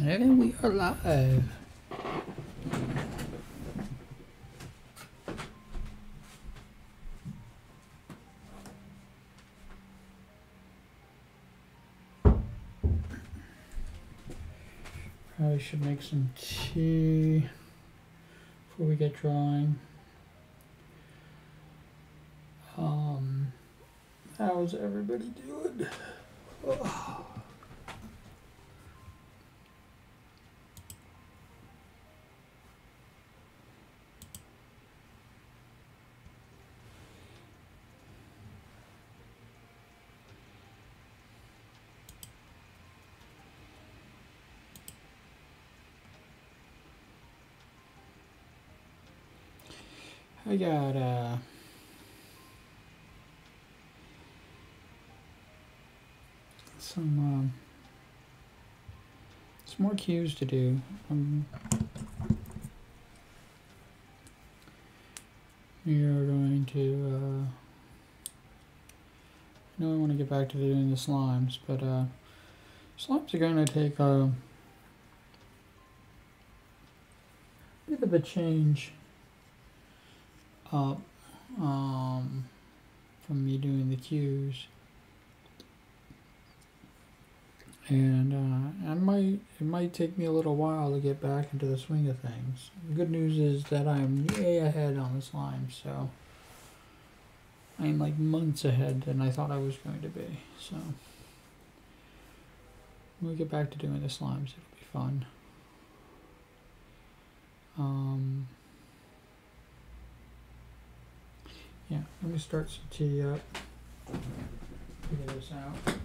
And we are live. Probably should make some tea before we get drawing. How's everybody doing? Oh. I got some more cues to do. We are going to I know I want to get back to doing the slimes, but slimes are going to take a bit of a change up from me doing the cues. And it might take me a little while to get back into the swing of things. The good news is that I'm way ahead on the slime, so I'm like months ahead than I thought I was going to be. So when we get back to doing the slimes, it'll be fun. Yeah, let me start some tea up. Figure this out.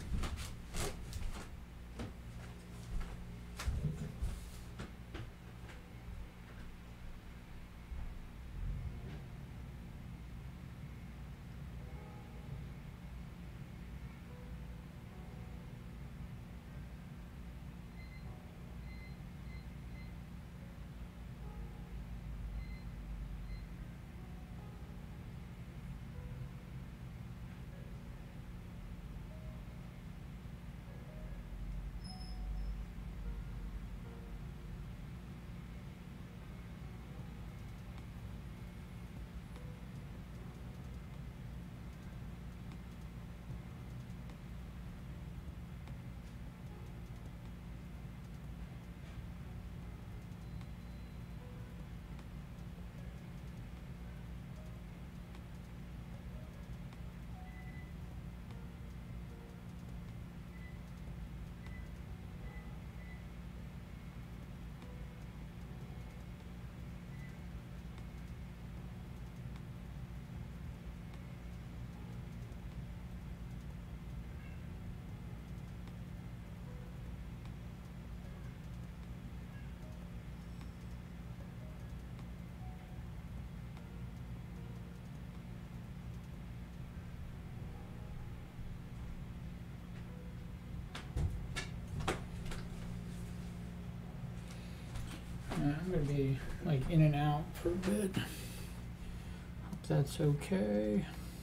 I'm gonna be like in and out for a bit. Hope that's okay.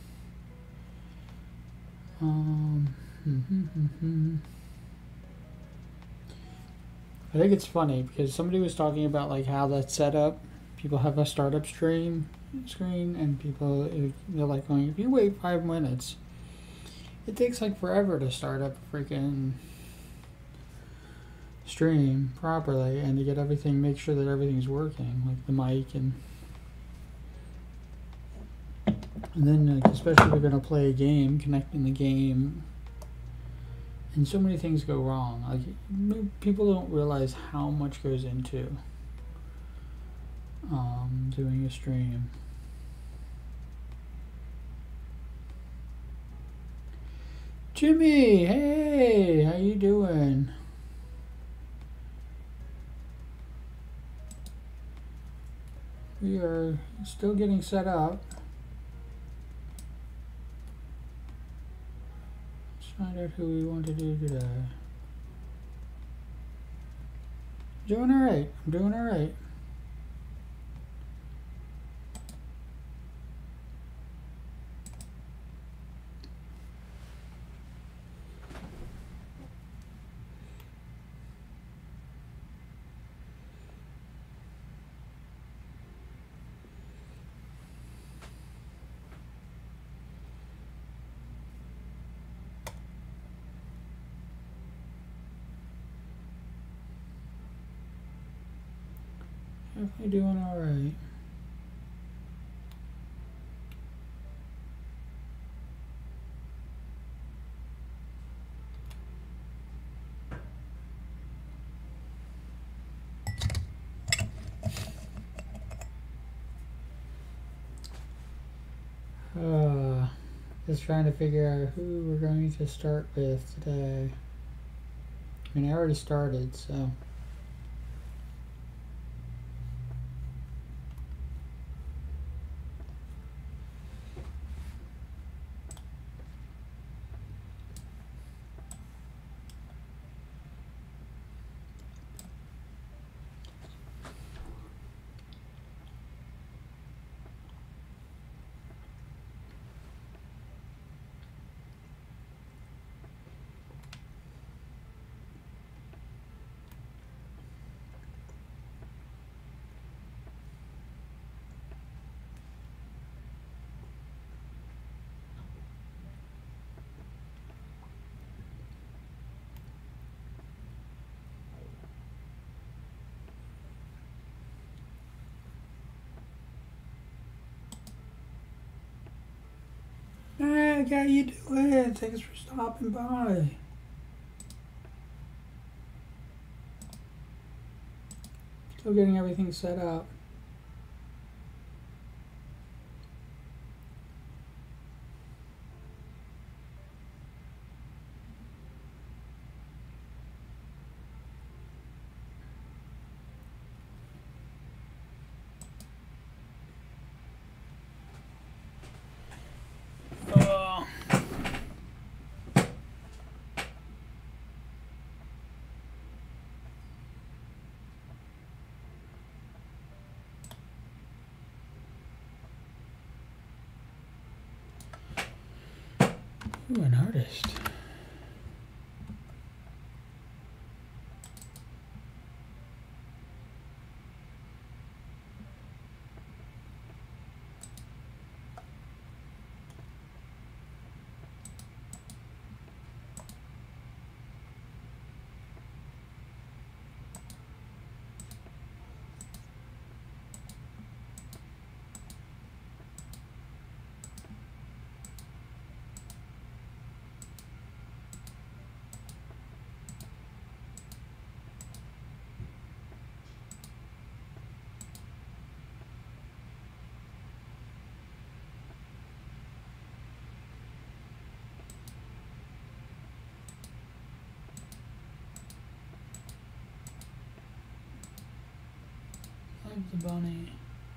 I think it's funny because somebody was talking about like how that's set up. People have a startup screen, and people they're like going, if you wait 5 minutes, it takes like forever to start up a freaking stream properly and to get everything, make sure that everything's working, like the mic and then like, especially if you're gonna play a game, connecting the game, and so many things go wrong. Like people don't realize how much goes into doing a stream. Jimmy, hey, how you doing? We are still getting set up. Let's find out who we want to do today. Doing all right. I'm doing all right. Definitely doing all right. Just trying to figure out who we're going to start with today. I mean, I already started, so. Hey, how you doing? Thanks for stopping by. Still getting everything set up. Ooh, an artist. Love the bunny.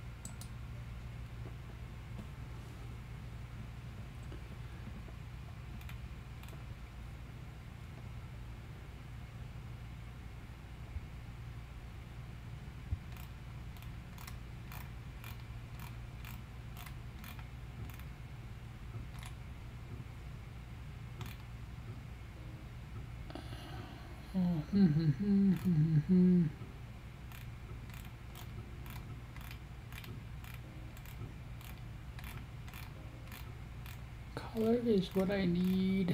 Color is what I need.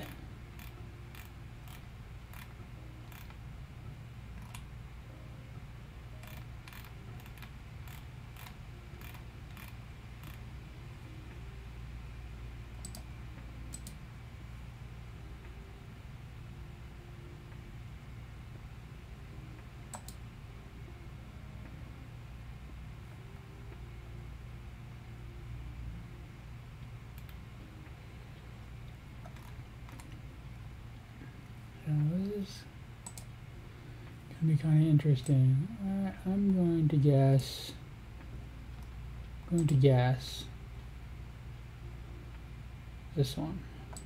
This is gonna be kind of interesting. I'm going to guess. This one.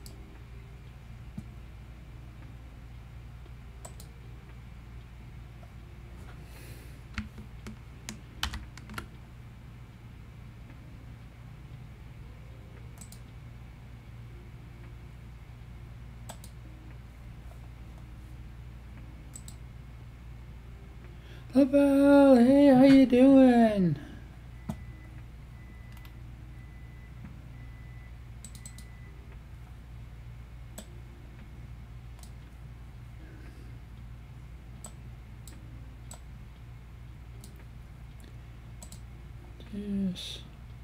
Abel, hey, how you doing? this.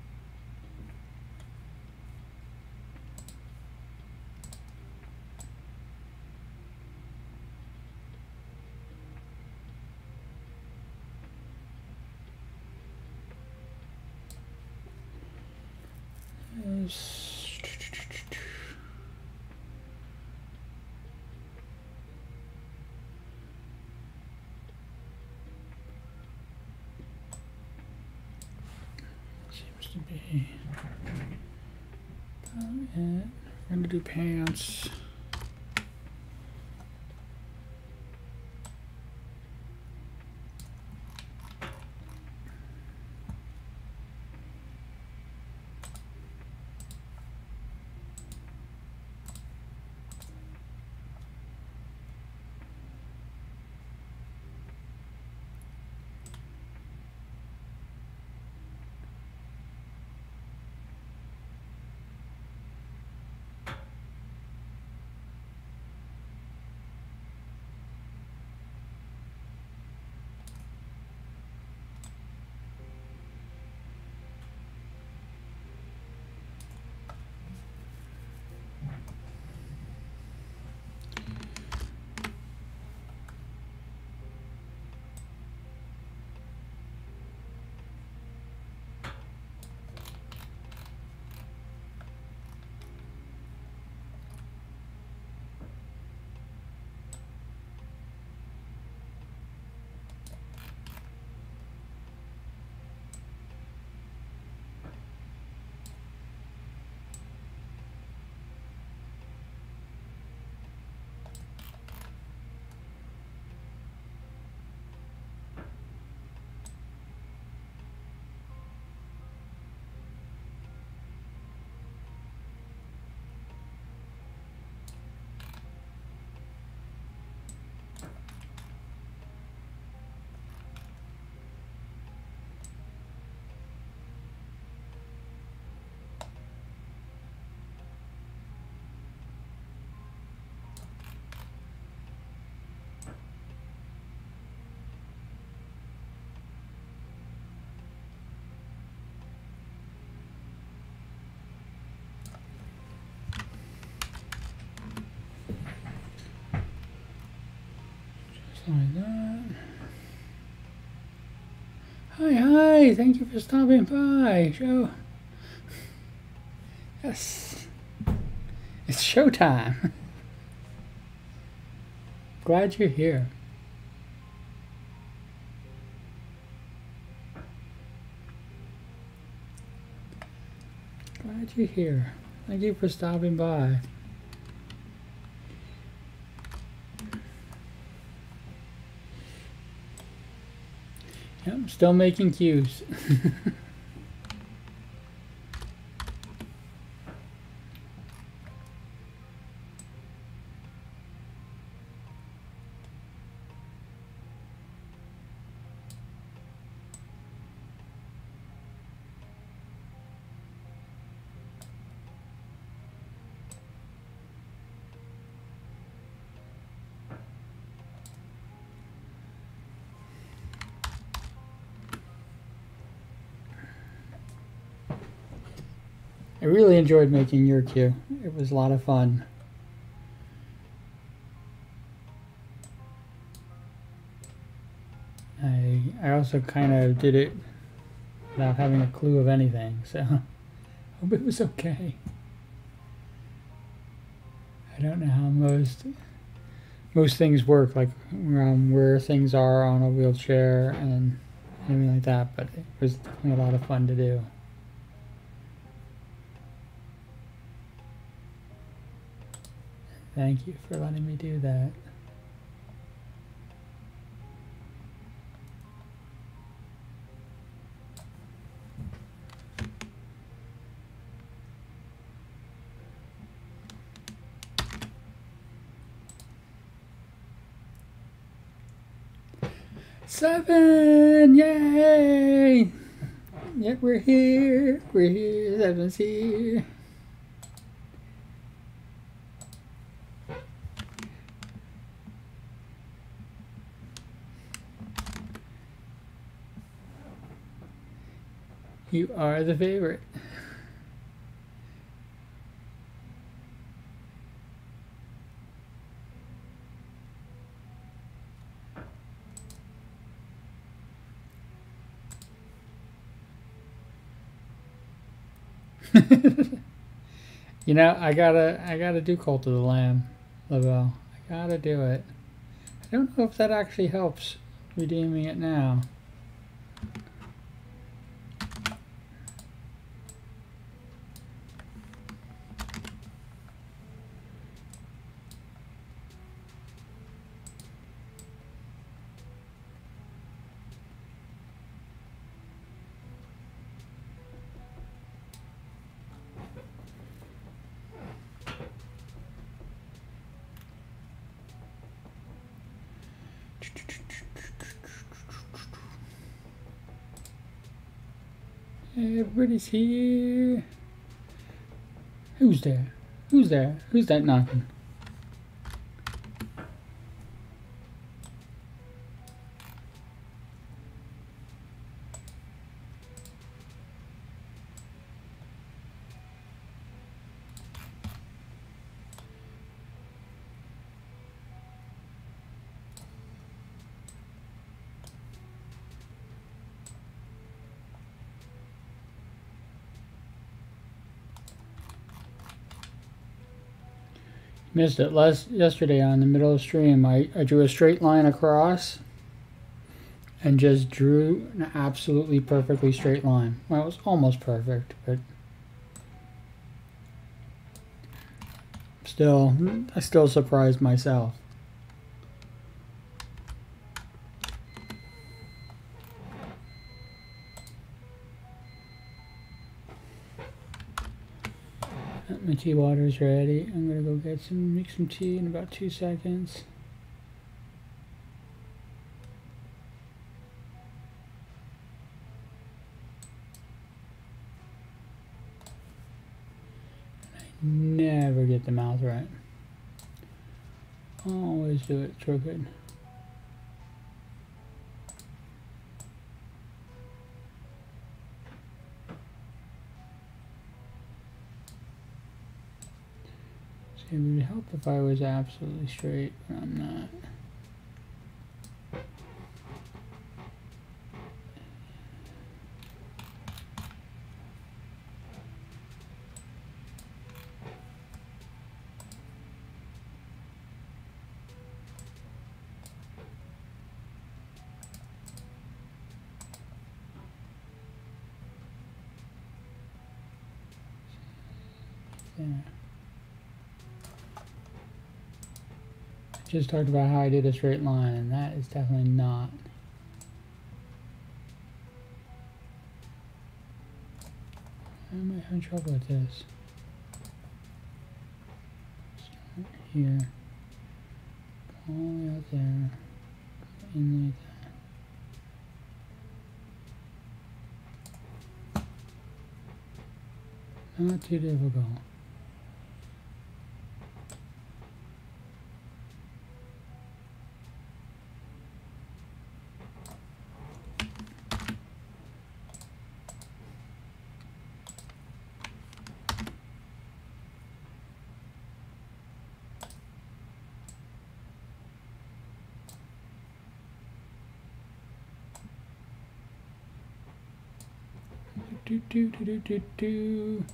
Seems to be about it. We're going to do pants. Like that. Hi, thank you for stopping by. Yes, it's showtime. Glad you're here. Glad you're here. Thank you for stopping by. Yep, still making cues. I really enjoyed making your cue. It was a lot of fun. I also kind of did it without having a clue of anything, so I hope it was okay. I don't know how most things work, like where things are on a wheelchair and everything like that, but it was definitely a lot of fun to do. Thank you for letting me do that. Seven! Yay! Yep, we're here. We're here. Seven's here. You are the favorite. You know, I gotta do Cult of the Lamb, Lavelle. I gotta do it. I don't know if that actually helps redeeming it now. Everybody's here. Who's there? Who's there? Who's that knocking? Missed it yesterday on the middle of the stream. I drew a straight line across and just drew an absolutely perfectly straight line. Well, it was almost perfect, but still, I still surprised myself. My tea water's ready. I'm gonna go make some tea in about 2 seconds. I never get the mouth right. Always do it crooked. It would help if I was absolutely straight, but I'm not. There. Just talked about how I did a straight line, and that is definitely not. I might have trouble with this. Start here, all the way out there, in like that. Not too difficult. Do.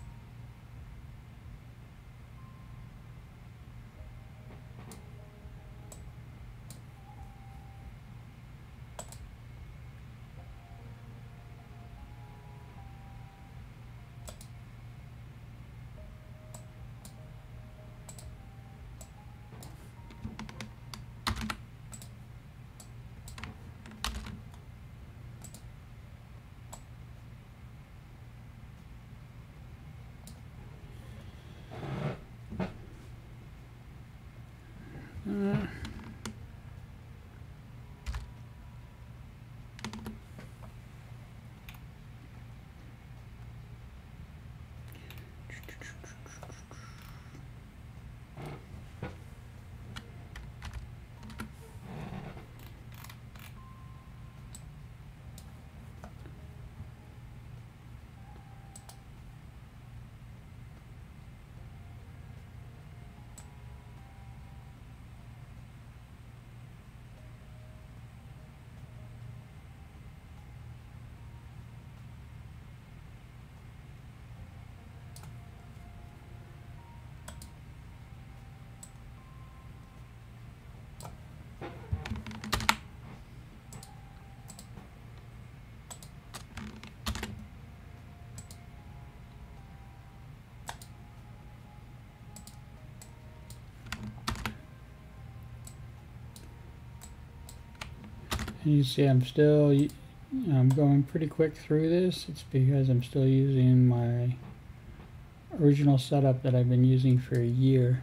And you see I'm going pretty quick through this. It's because I'm still using my original setup that I've been using for a year.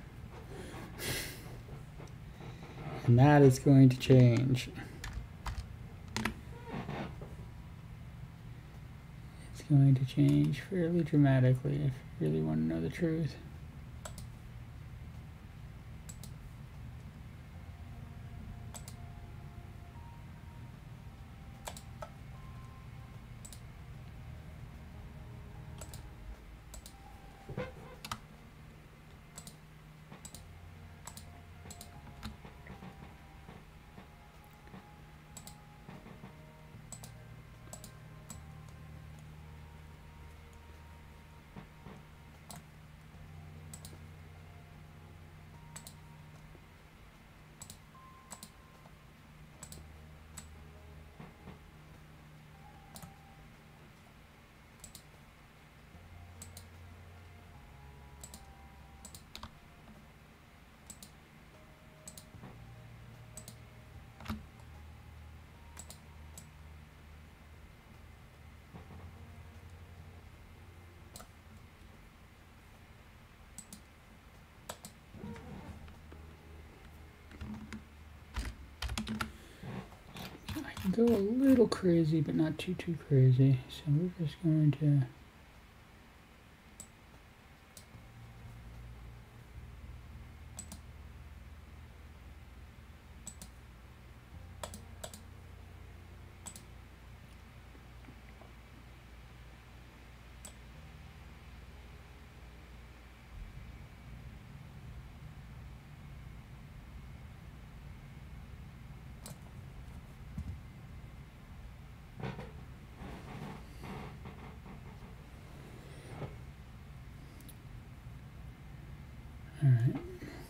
And that is going to change. It's going to change fairly dramatically if you really want to know the truth. Go a little crazy, but not too crazy. So we're just going to all right.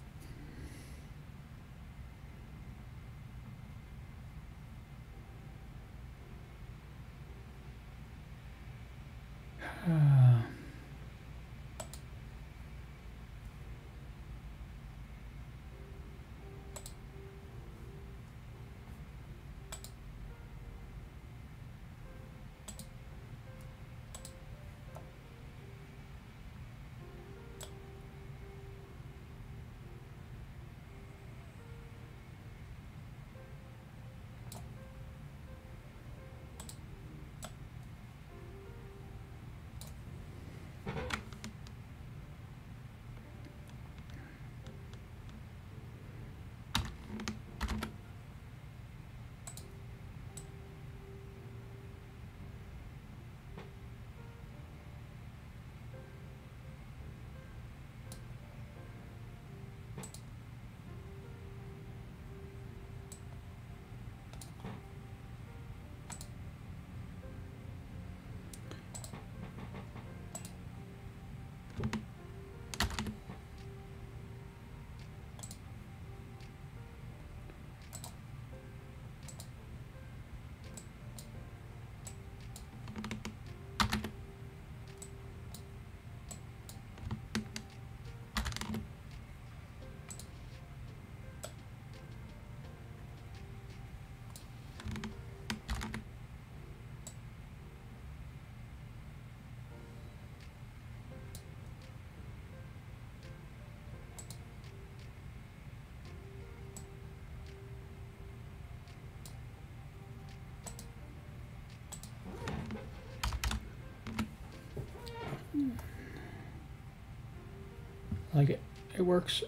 Like it. It works.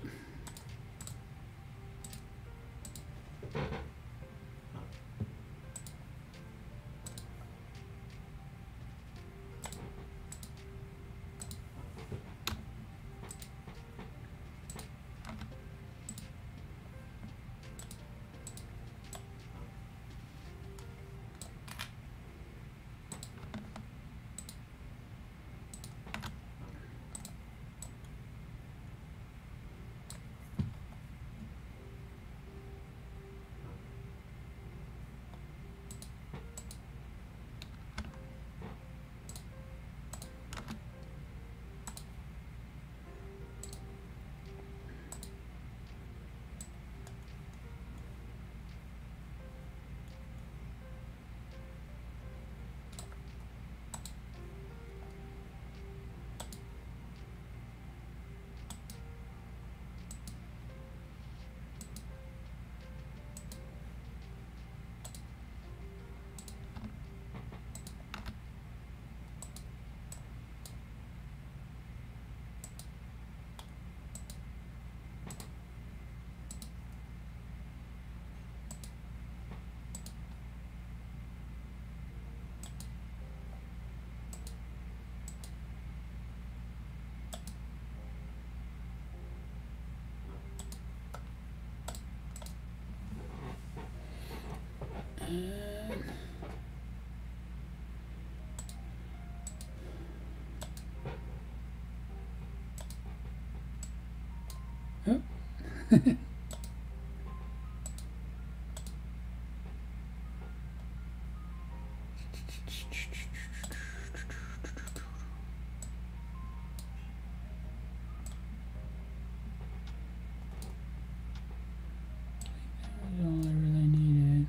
Oh. That's all I really needed.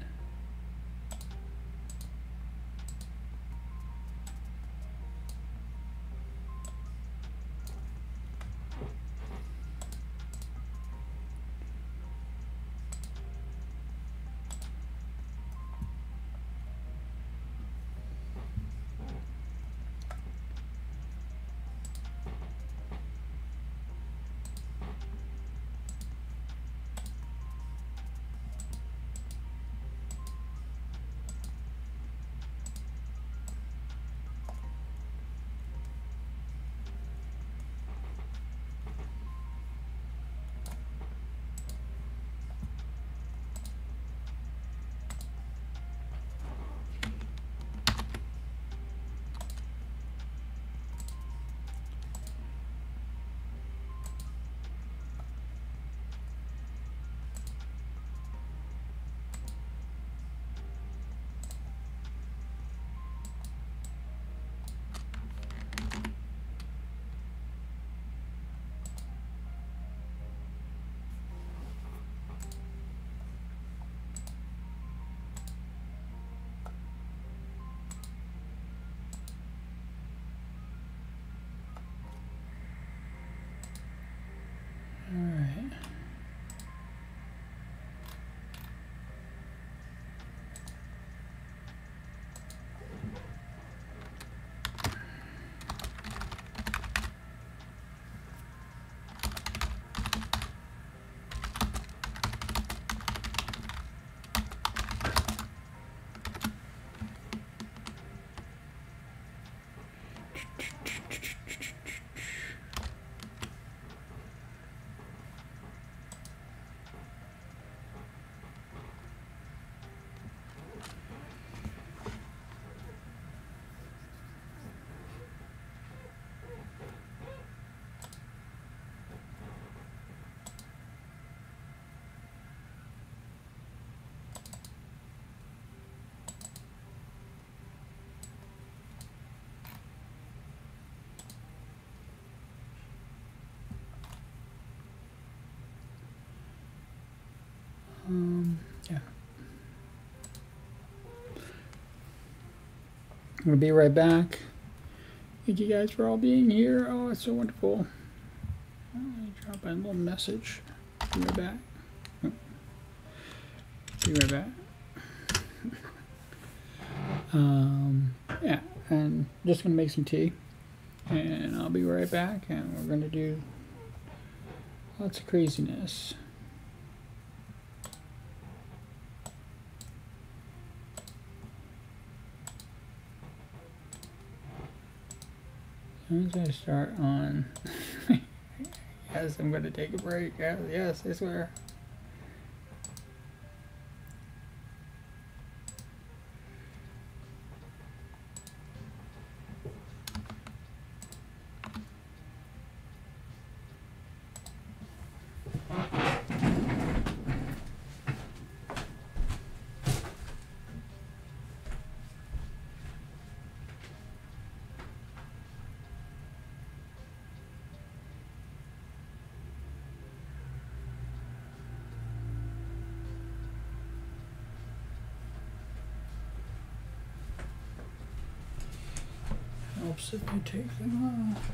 All right. Yeah. I'm gonna be right back. Thank you guys for all being here. Oh, it's so wonderful. I'll drop in a little message. Be right back. Oh. Be right back. Yeah, and just gonna make some tea, and I'll be right back. And we're gonna do lots of craziness. As soon as I start on, yes, I'm gonna take a break. Yes, I swear. Helps if you take them off.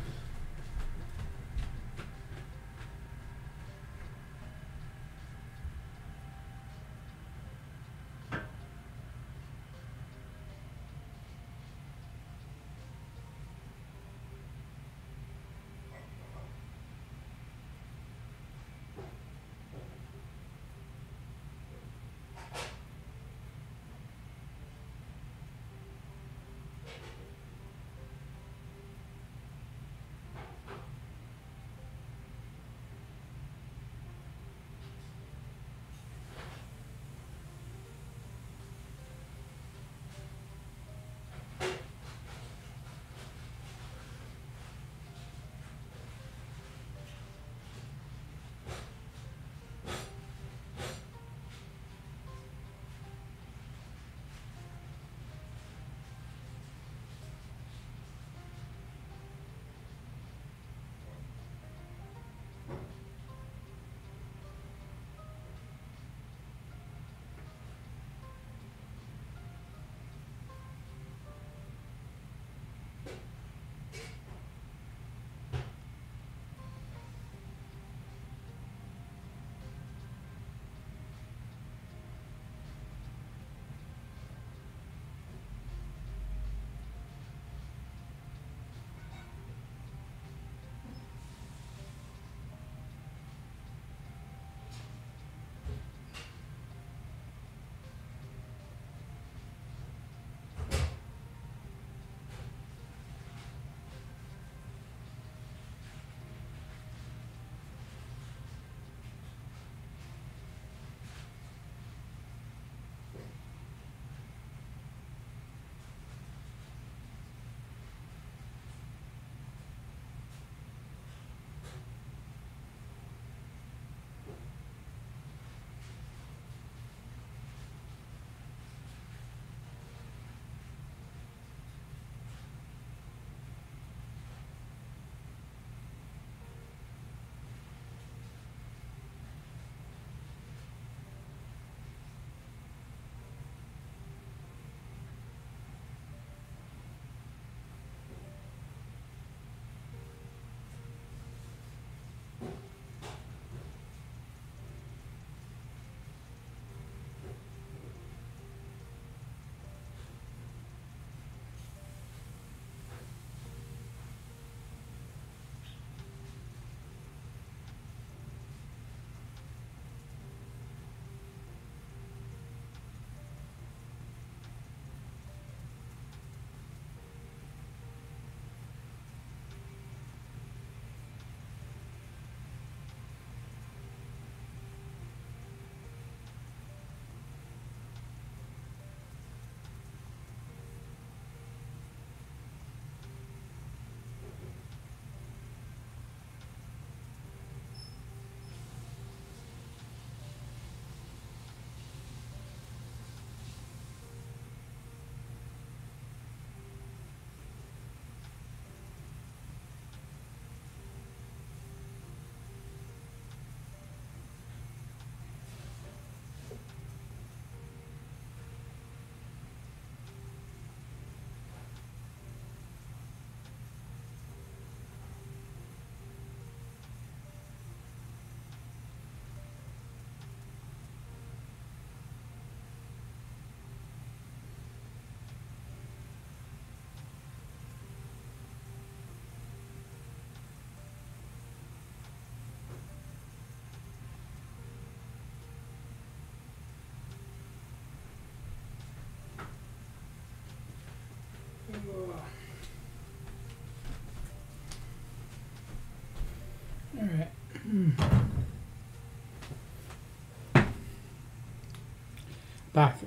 back.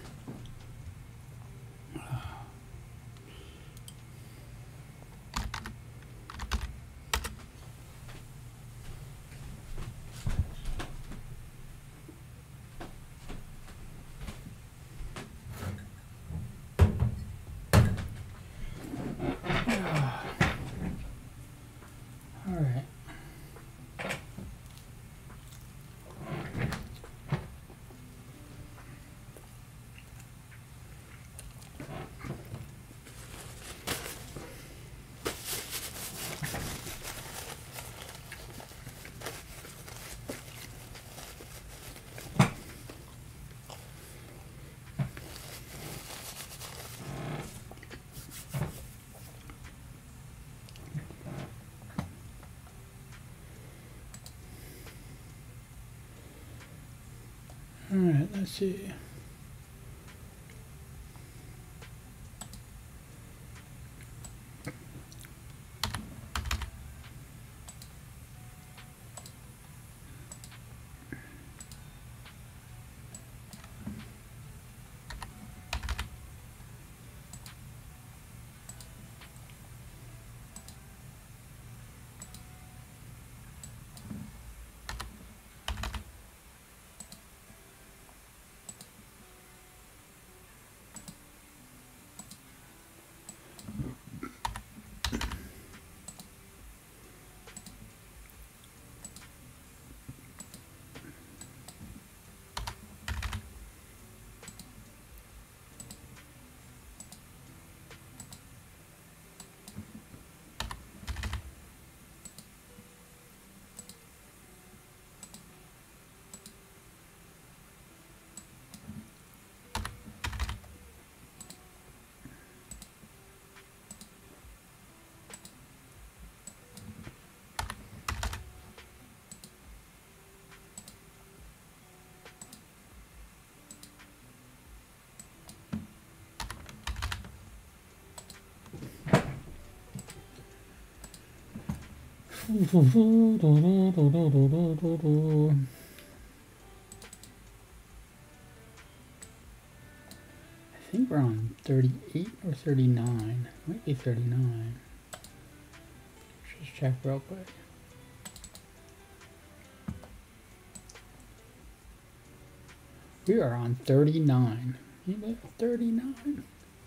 All right. All right, let's see. I think we're on 38 or 39. Might be 39. Just check real quick. We are on 39. 39.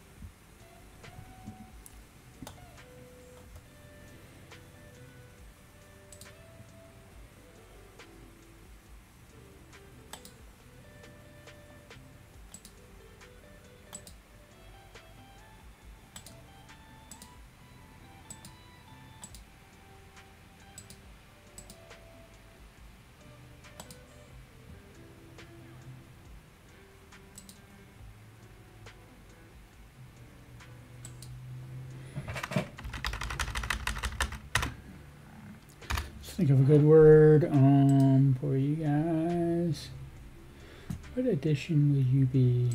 Think of a good word for you guys. What edition will you be?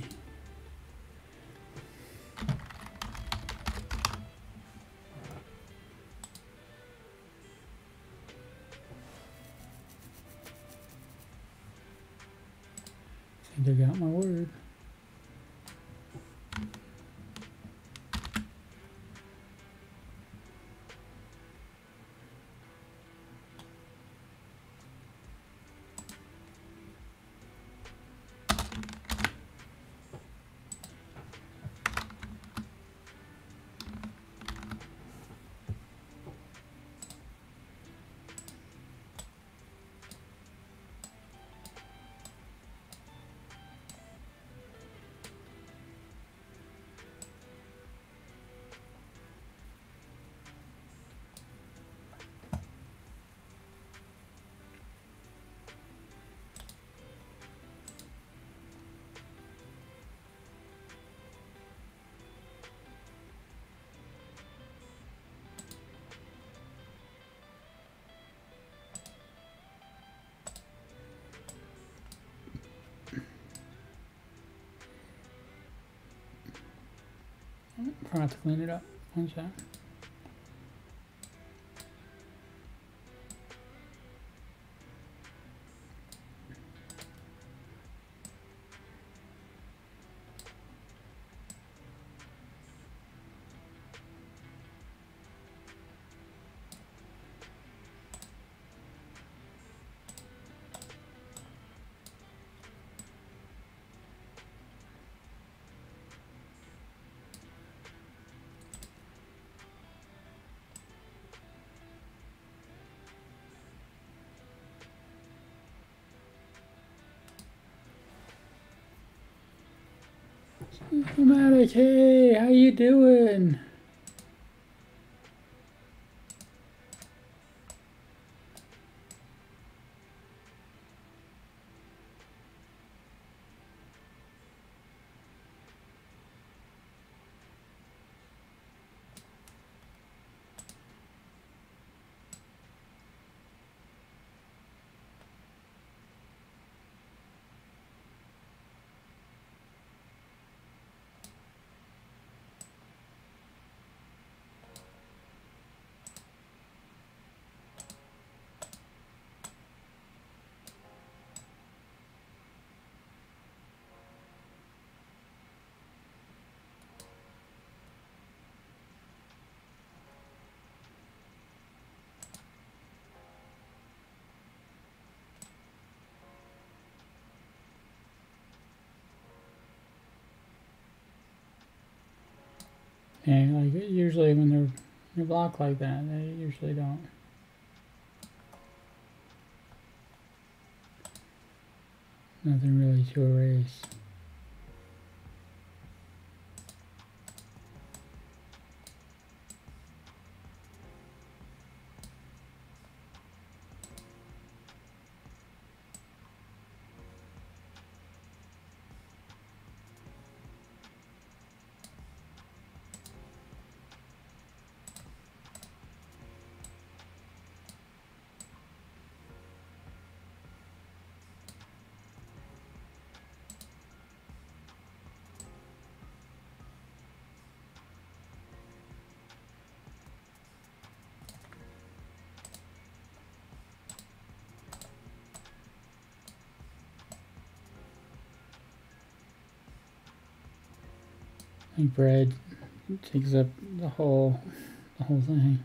I think I got my word. Forgot to clean it up. One sec. Systematic, hey, how you doing? And like usually when they're blocked like that, they usually don't. Nothing really to erase. Like bread takes up the whole thing.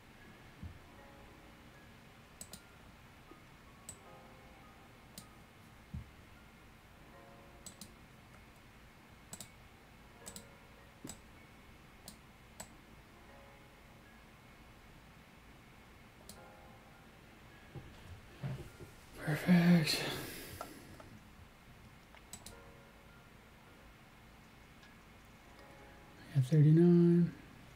Perfect. I got 39.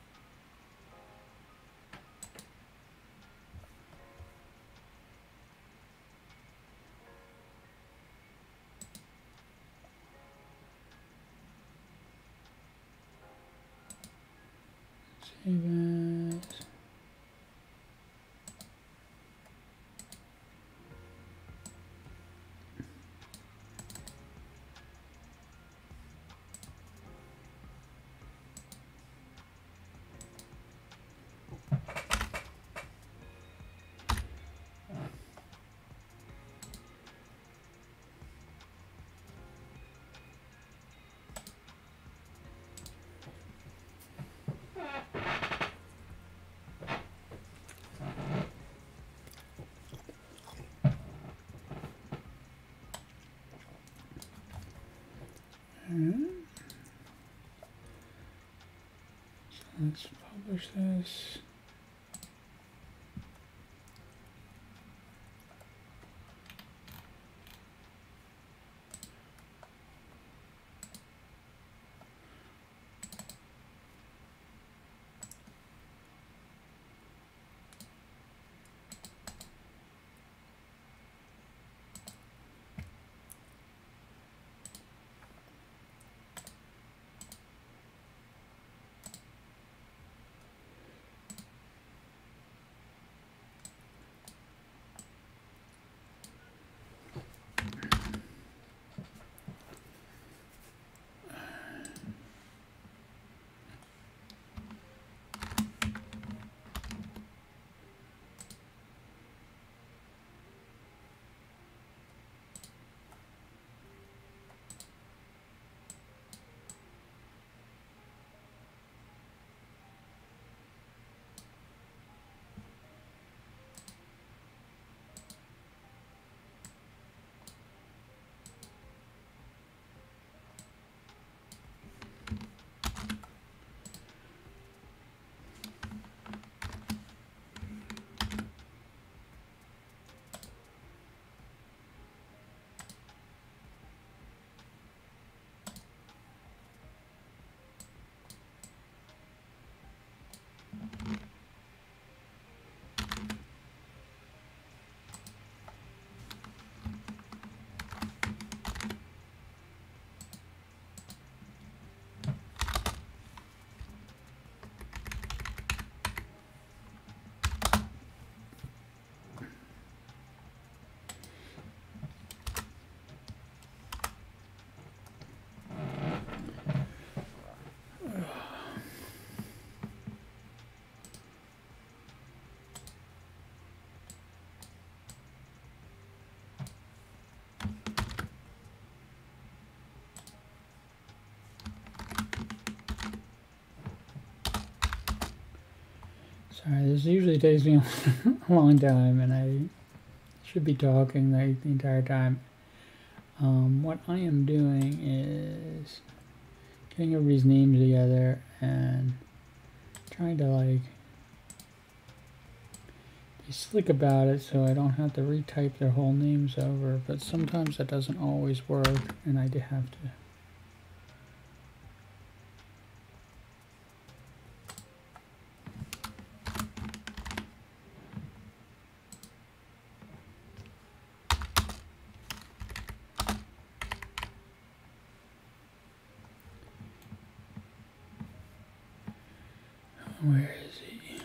Save it. Let's publish this. Sorry, this usually takes me a long time, and I should be talking like the entire time. What I am doing is getting everybody's names together and trying to like be slick about it so I don't have to retype their whole names over, but sometimes that doesn't always work, and I do have to. Where is he?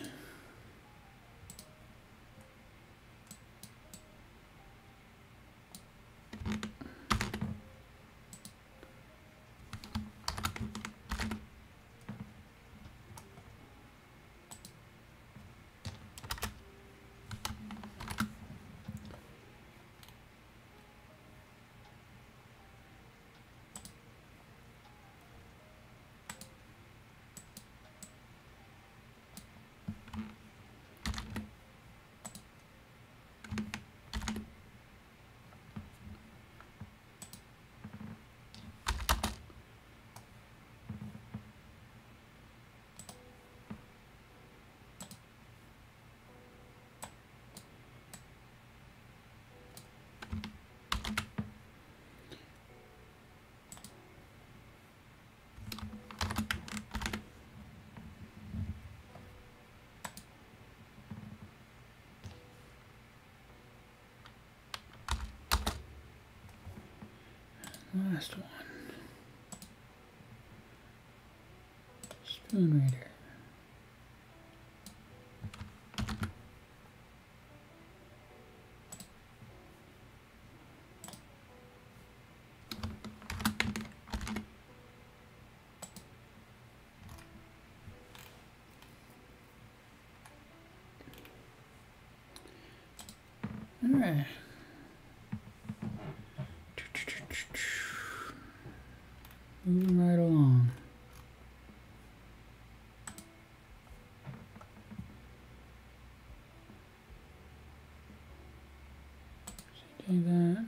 Last one. Spoon Raider. All right. Moving right along. Take that.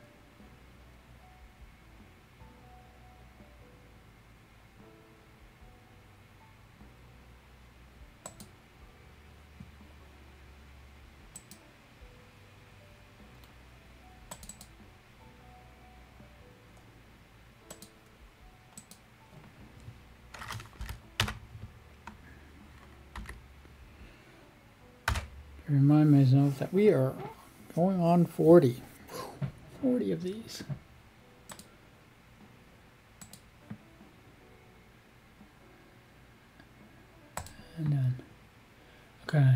Remind myself that we are going on 40. 40 of these. And done. Okay.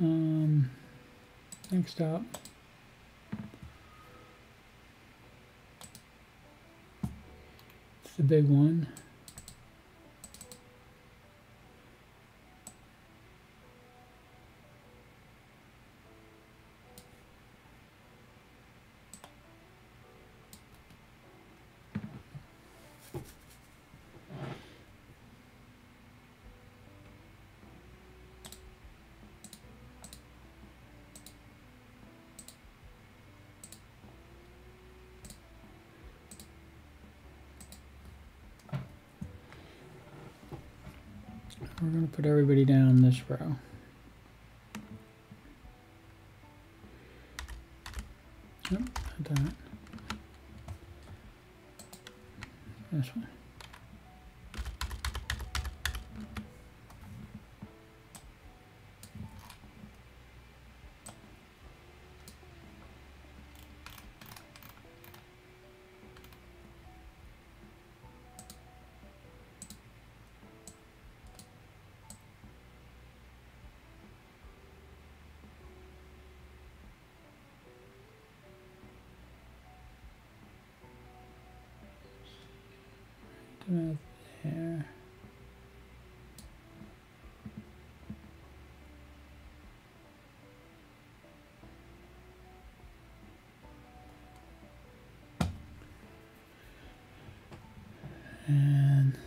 Next up. It's the big one. We're going to put everybody down this row. Yep, not that. This one. Right there. And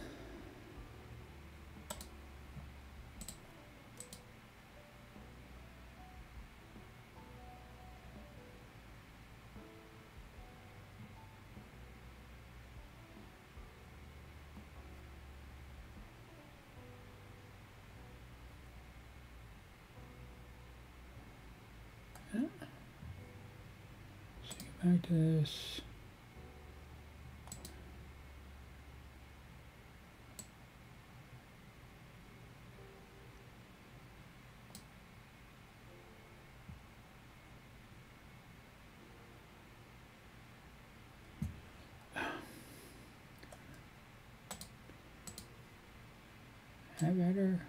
Back to this. That better.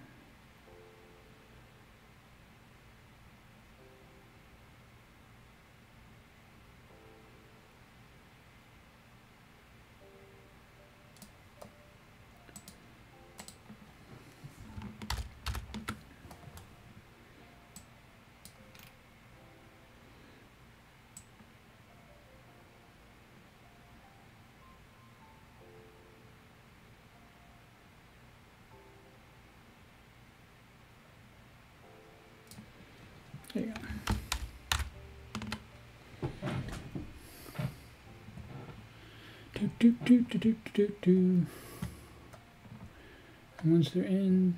There you go. And once they're in,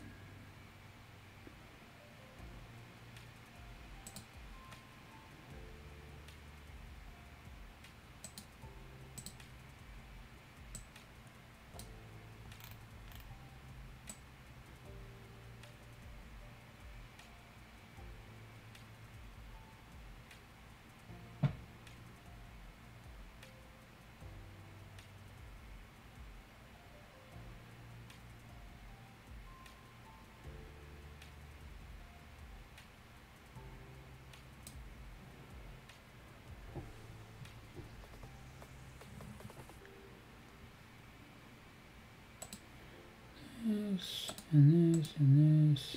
this, and this, and this.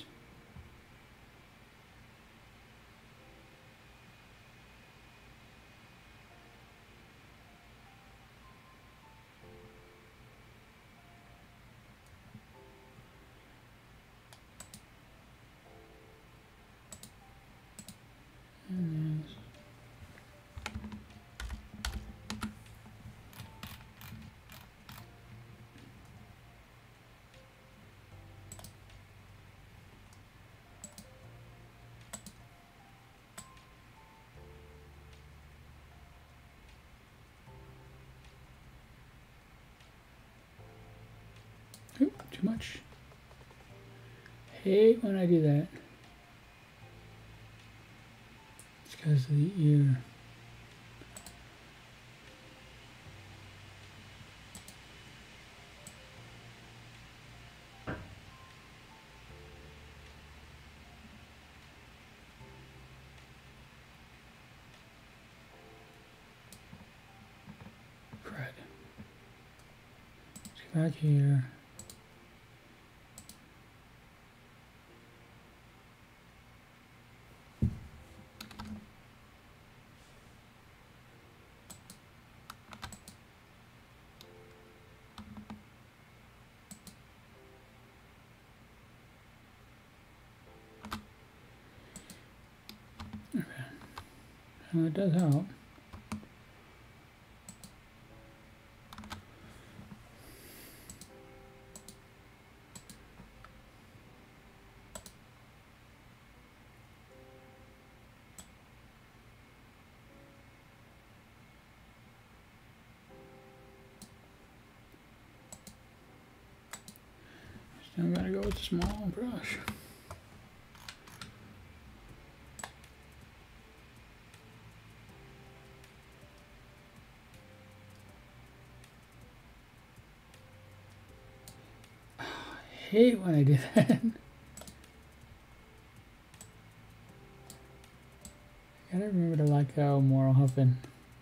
And this. Oop, too much. Hate when I do that. It's because of the ear. Crud. Let's go back here. Well, it does help. Still gotta go with a small brush. I hate when I do that. Gotta remember to let go more often.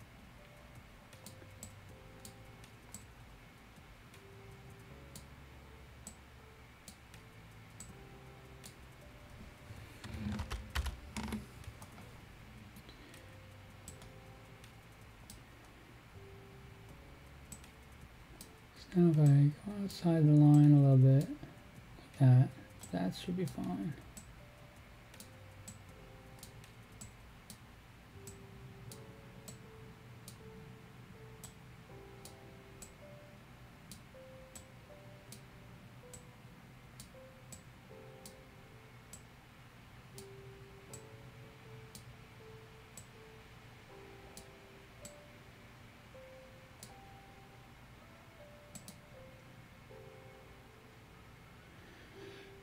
Now if I go outside the line a little bit, like that should be fine.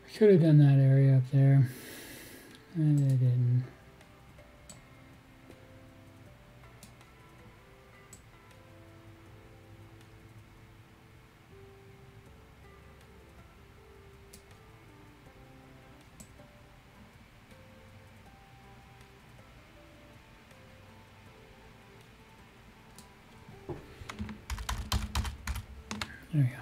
Should have done that area up there, and I didn't. There you go.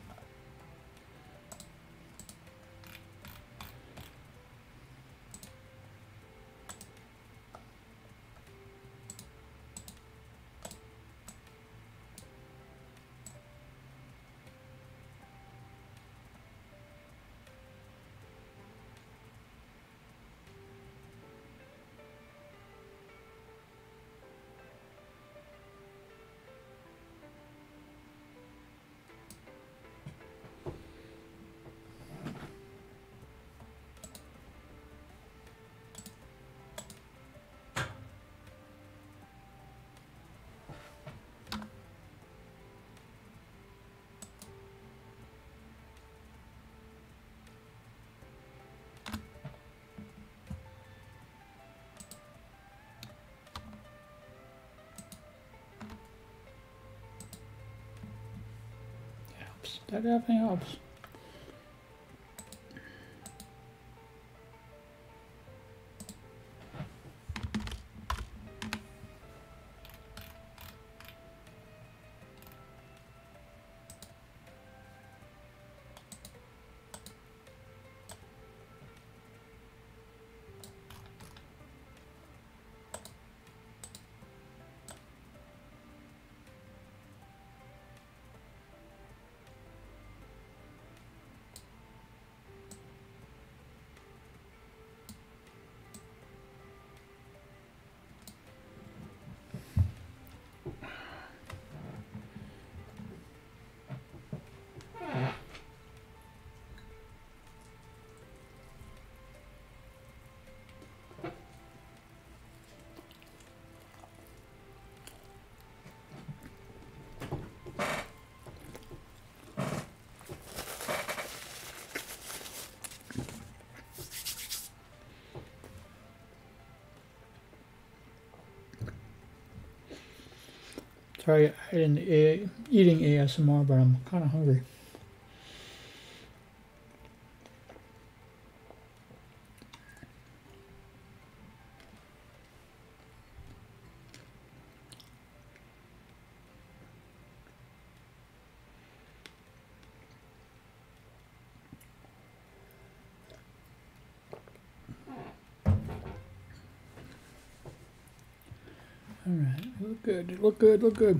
That definitely helps. Sorry, I didn't eating ASMR, but I'm kind of hungry. All right, look good, look good, look good.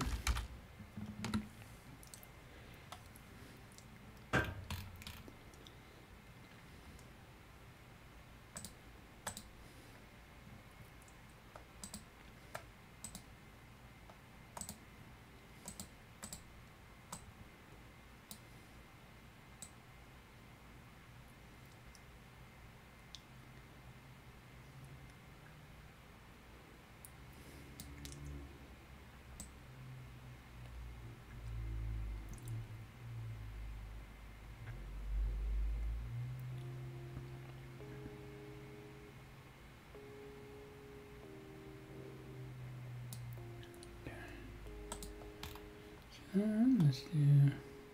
Let's do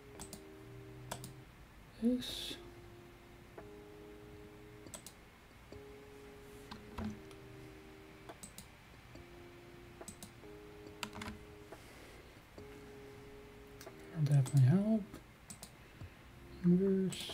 this. That'll definitely help. Inverse.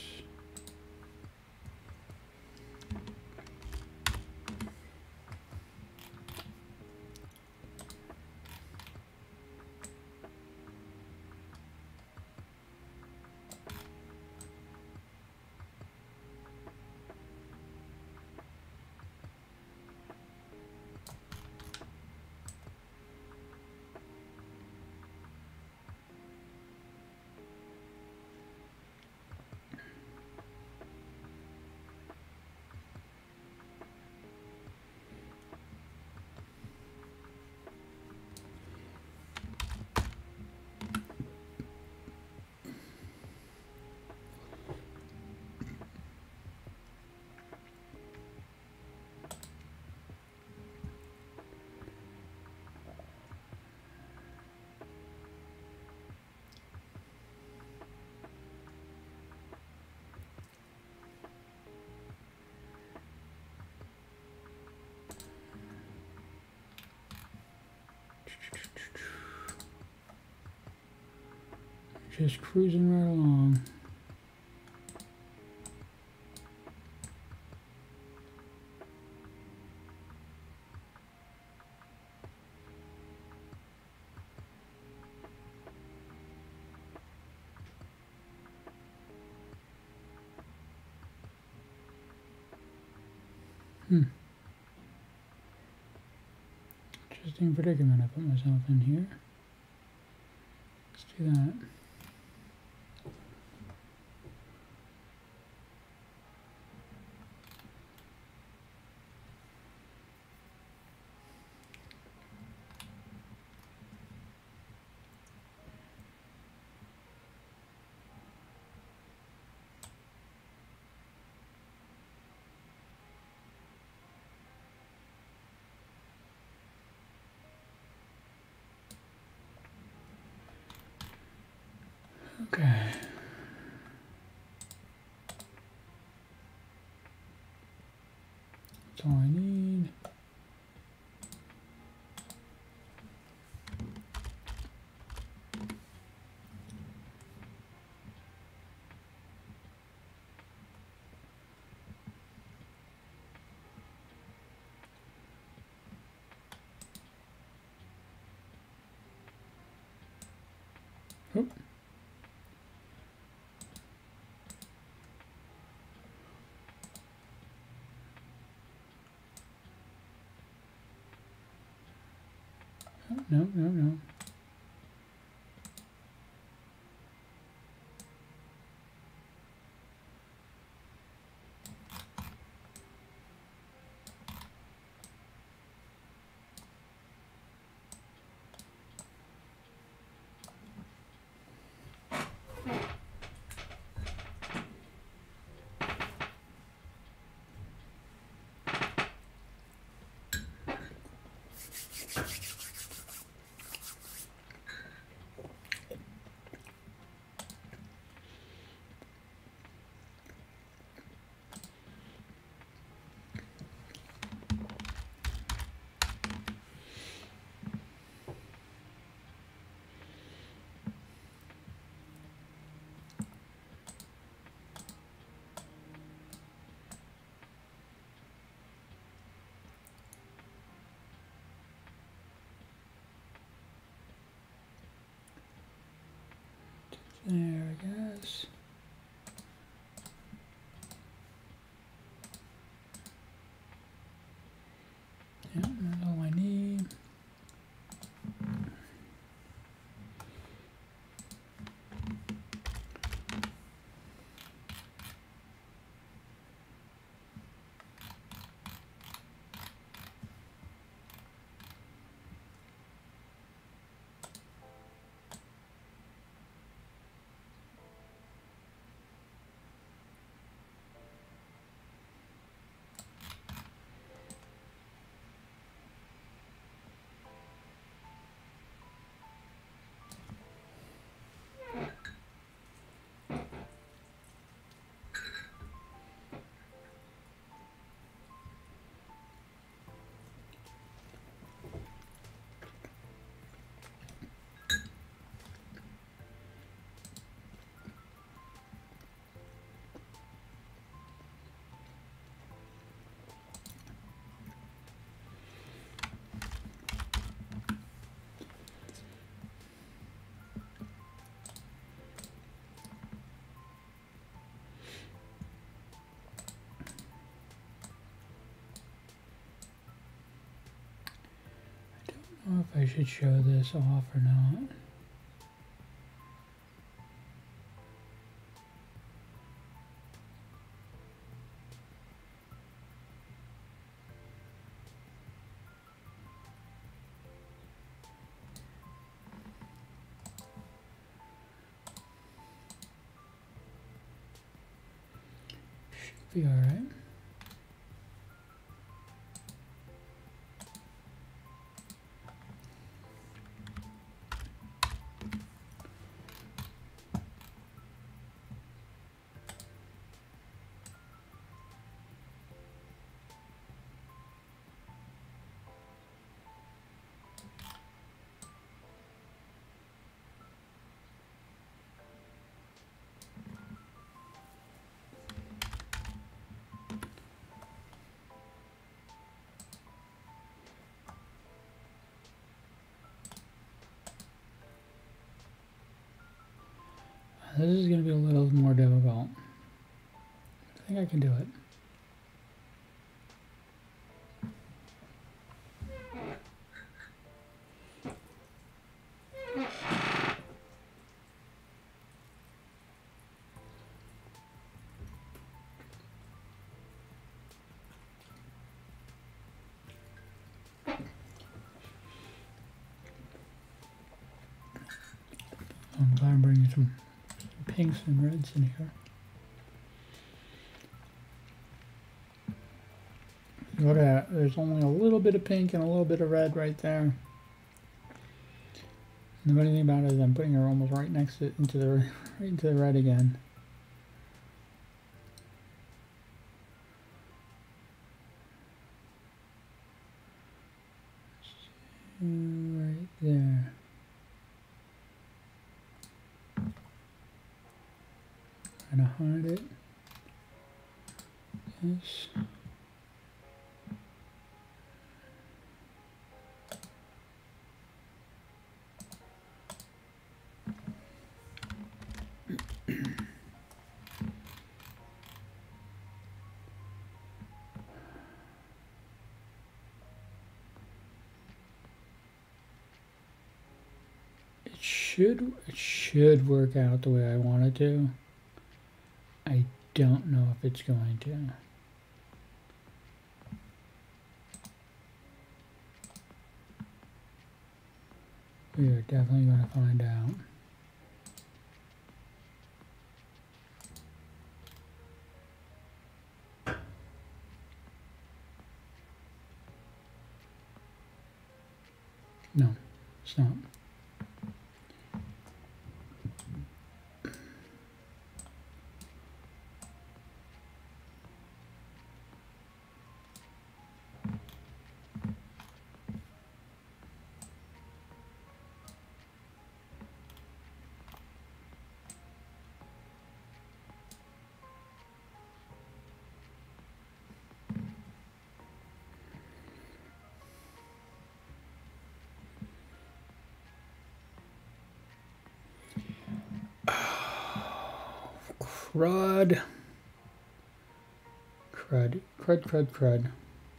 Just cruising right along. Interesting predicament I put myself in here. Let's do that. Okay. That's all I need. Oop. No. There, I guess. Yeah, that's all I need. I don't know if I should show this off or not. Should be alright. This is going to be a little more difficult. I think I can do it. I'm glad I'm bringing some pinks and reds in here. Look at that. There's only a little bit of pink and a little bit of red right there. And the funny thing about it is I'm putting her almost right next to into the red again. Right there. Trying to hide it. Yes. It should work out the way I want it to. I don't know if it's going to. We are definitely going to find out. No, it's not. Crud. Crud. Crud, crud, crud.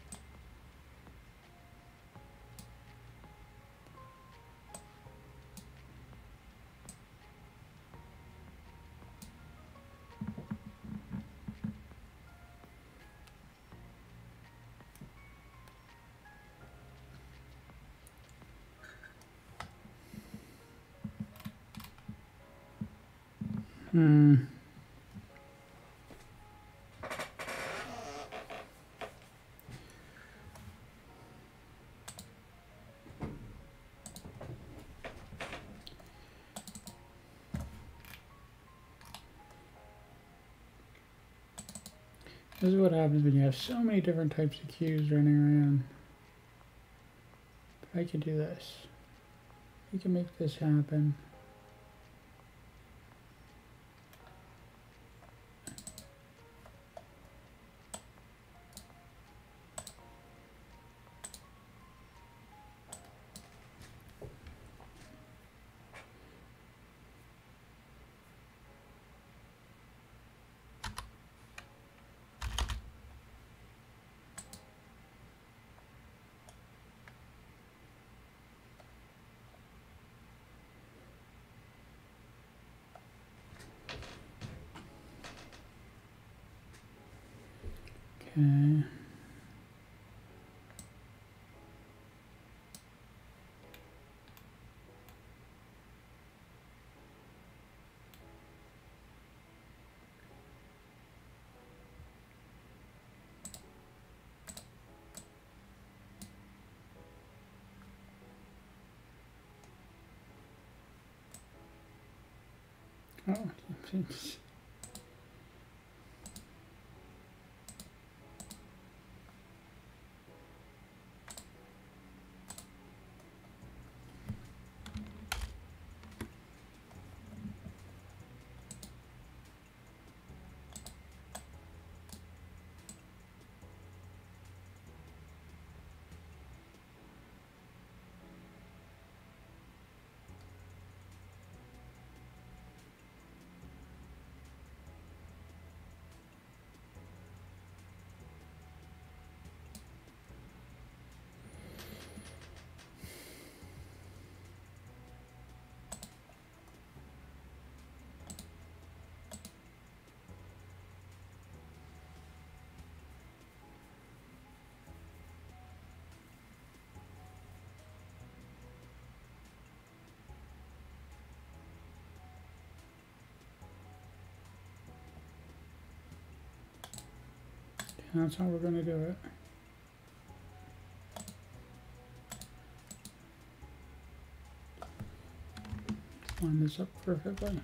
This is what happens when you have so many different types of cues running around. But I can do this. We can make this happen. Okay. Oh, thanks. that's how we're going to do it. Line this up perfectly.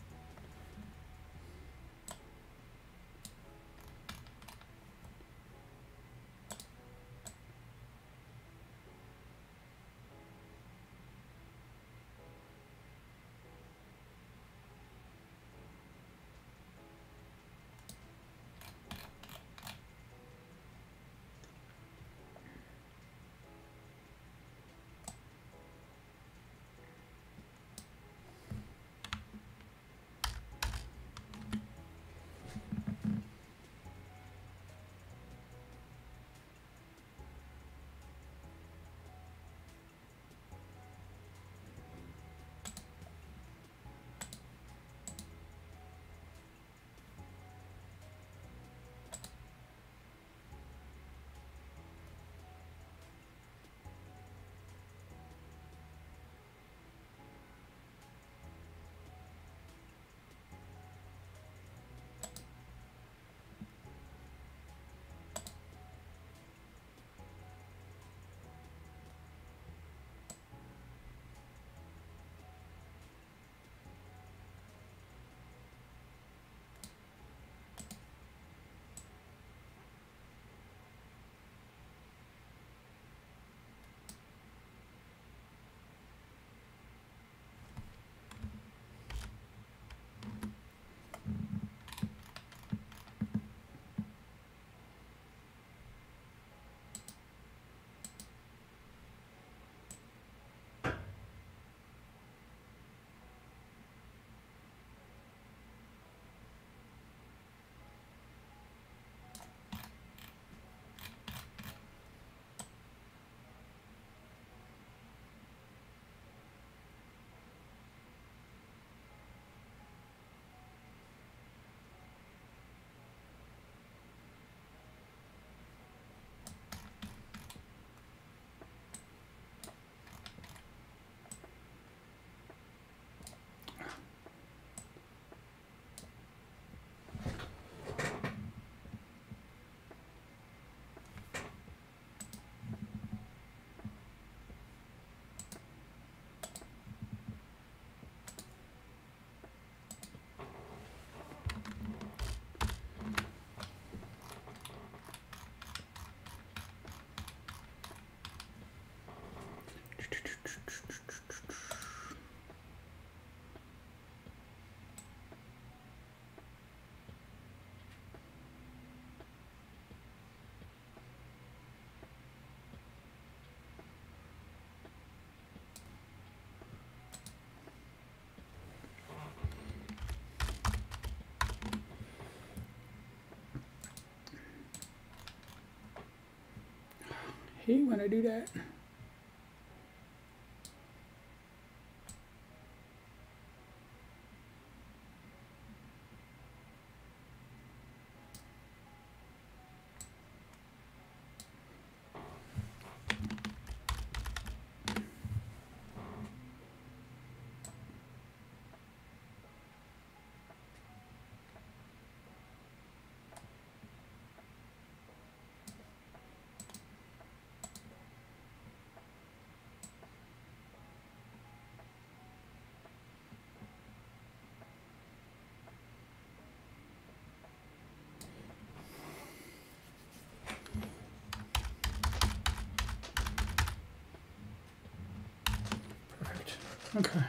Hate when I do that. Okay.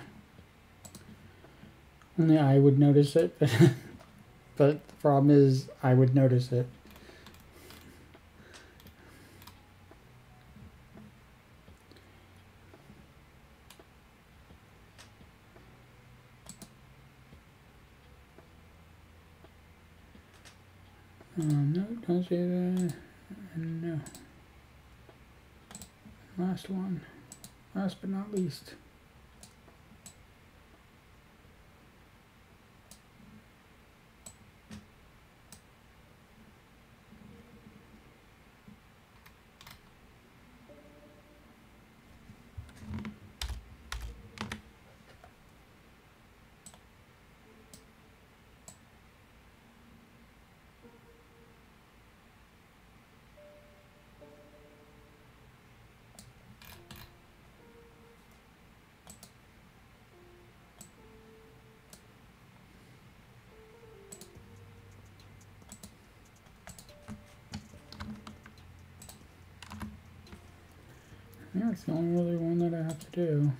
Only I would notice it, but the problem is I would notice it. No, don't say that. No. Last one. Last but not least. Yeah, it's the only really one that I have to do.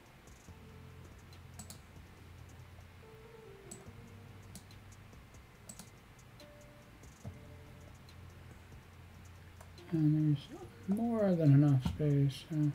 And there's more than enough space, so.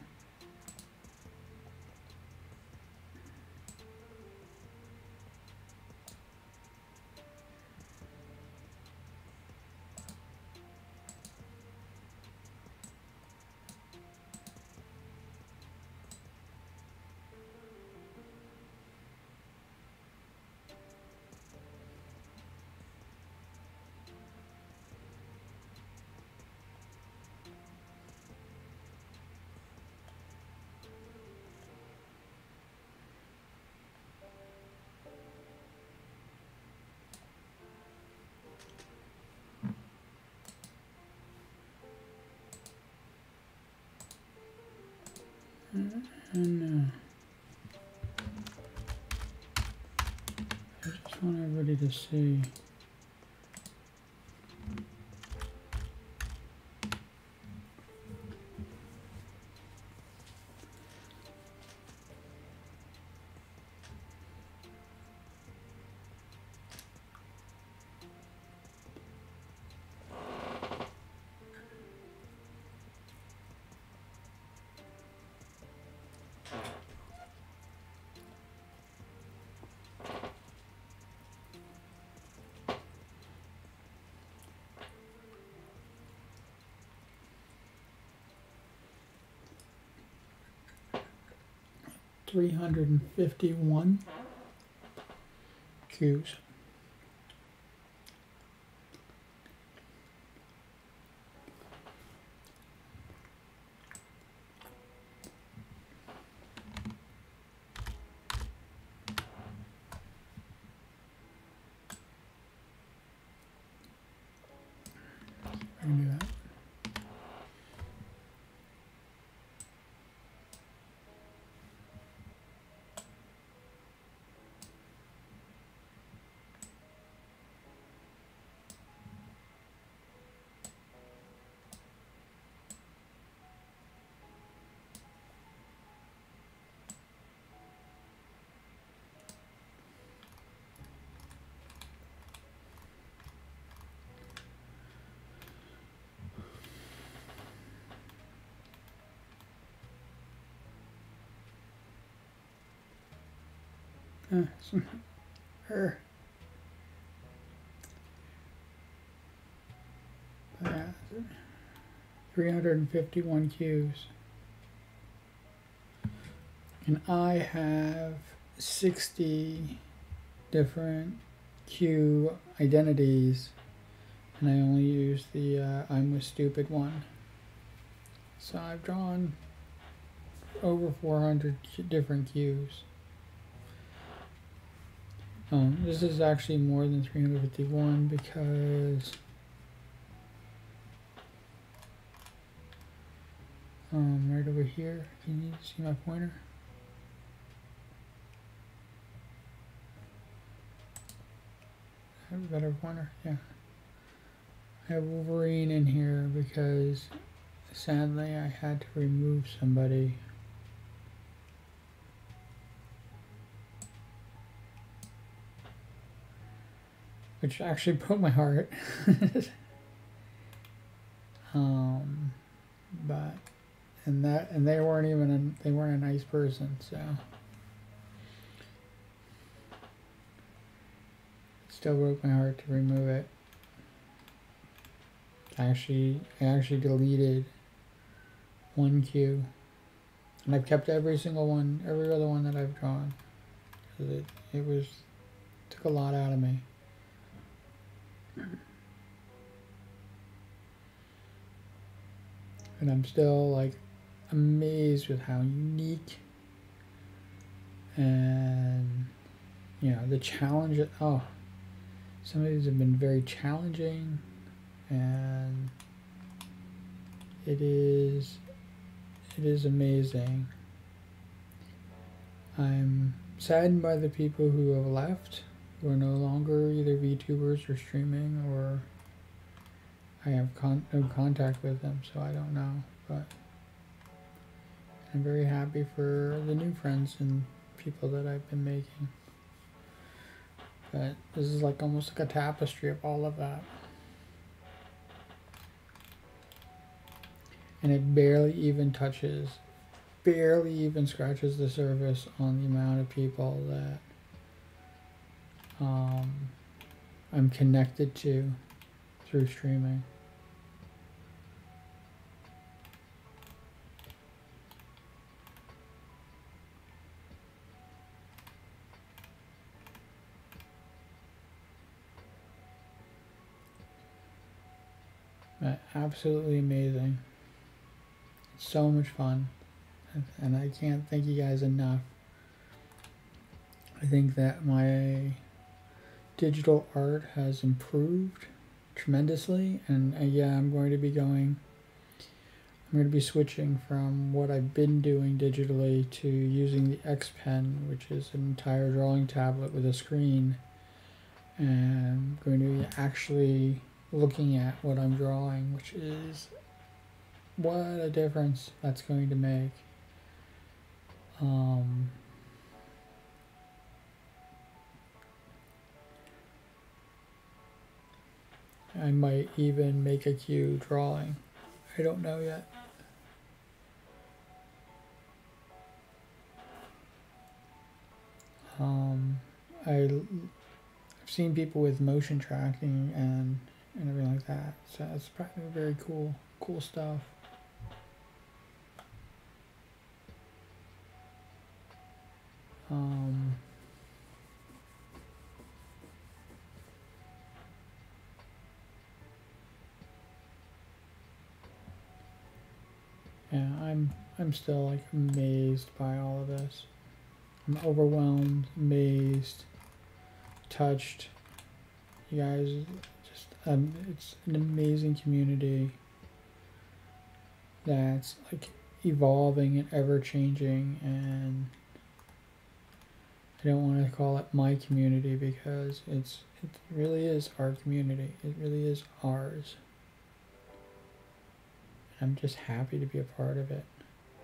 And I just want everybody to see. $351 cues. I can do that. Her. Yeah, 351 cues. And I have 60 different cue identities, and I only use the I'm with stupid one. So I've drawn over 400 different cues. This is actually more than 351 because right over here, can you see my pointer? I have a better pointer, yeah. I have Wolverine in here because sadly I had to remove somebody. Which actually broke my heart. But and they weren't even they weren't a nice person, so it still broke my heart to remove it. I actually deleted one cue, and I've kept every single one, every other one that I've drawn, because it took a lot out of me. And I'm still like amazed with how unique and the challenge. Some of these have been very challenging, and it is amazing. I'm saddened by the people who have left, who are no longer either VTubers or streaming, or I have no contact with them, so I don't know. But I'm very happy for the new friends and people that I've been making. But this is like almost like a tapestry of all of that. And it barely even scratches the surface on the amount of people that I'm connected to through streaming. Absolutely amazing. It's so much fun. And I can't thank you guys enough. I think that my digital art has improved tremendously, and yeah, I'm going to be switching from what I've been doing digitally to using the X Pen, which is an entire drawing tablet with a screen, and I'm going to be actually looking at what I'm drawing, which is what a difference that's going to make. I might even make a cue drawing. I don't know yet. I've seen people with motion tracking and everything like that, so it's probably very cool stuff. Yeah, I'm still like amazed by all of this. I'm overwhelmed, amazed, touched. You guys, just it's an amazing community that's like evolving and ever changing, and I don't want to call it my community because it really is our community. It really is ours. I'm just happy to be a part of it.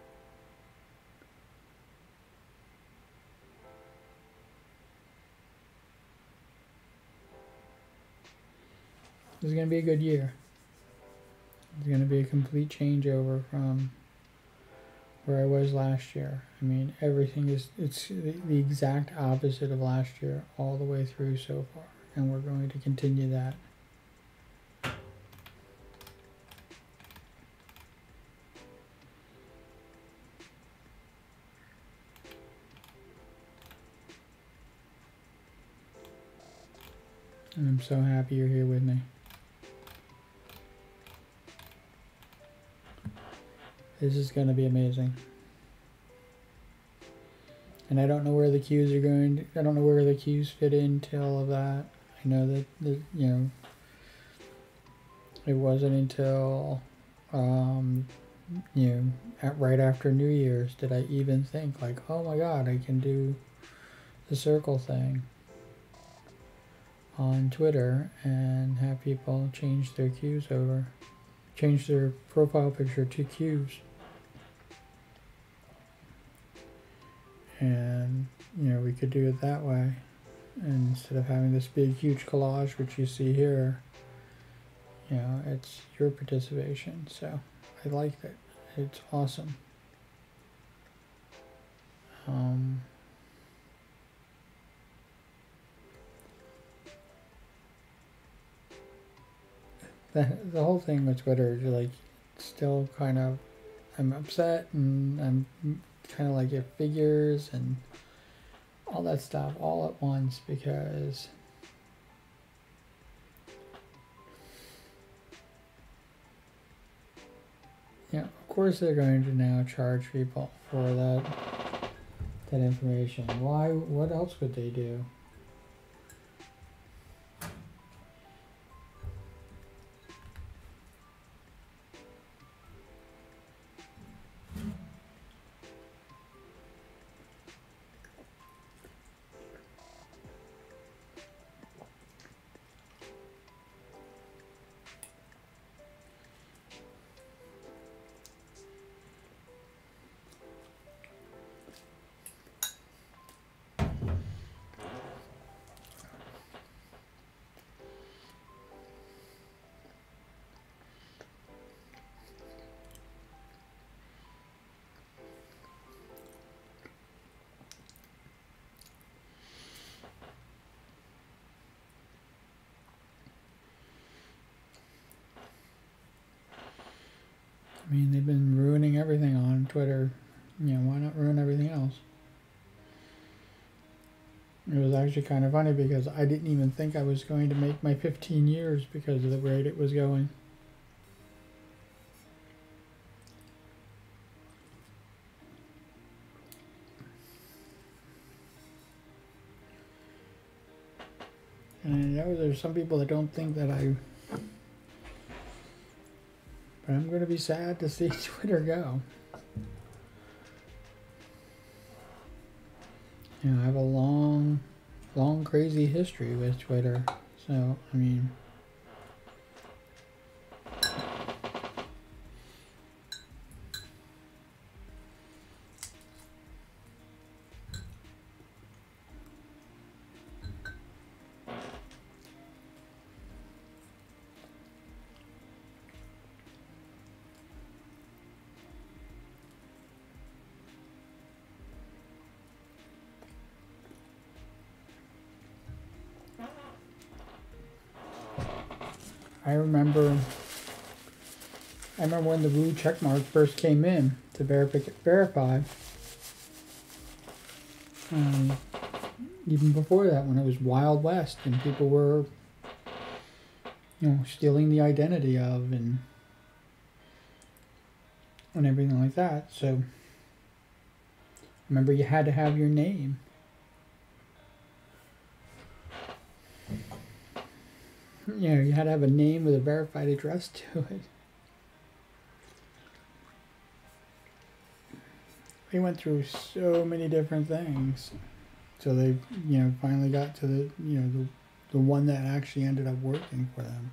This is going to be a good year. It's going to be a complete changeover from where I was last year. I mean, everything it's the exact opposite of last year all the way through so far, and we're going to continue that. And I'm so happy you're here with me. This is going to be amazing. And I don't know where the cues are going. I don't know where the cues fit into all of that. I know that it wasn't until right after New Year's did I even think like, oh my God, I can do the circle thing on Twitter and have people change their cues over, change their profile picture to cues. And we could do it that way, and instead of having this big huge collage which you see here, it's your participation. So I like it. It's awesome. The whole thing with Twitter, like, still kind of, I'm upset, and I'm kind of like it figures and all that stuff all at once, because of course they're going to now charge people for that information. Why? What else would they do? I mean, they've been ruining everything on Twitter. You know, why not ruin everything else? It was actually kind of funny because I didn't even think I was going to make my 15 years because of the rate it was going. And I know there's some people that don't think that but I'm going to be sad to see Twitter go. You know, I have a long, crazy history with Twitter. So, I mean, I remember when the blue check mark first came in to verify. Even before that, when it was Wild West and people were, you know, stealing the identity of and everything like that. So remember, you had to have your name. You know, you had to have a name with a verified address to it. They went through so many different things. So they, you know, finally got to the, you know, the one that actually ended up working for them.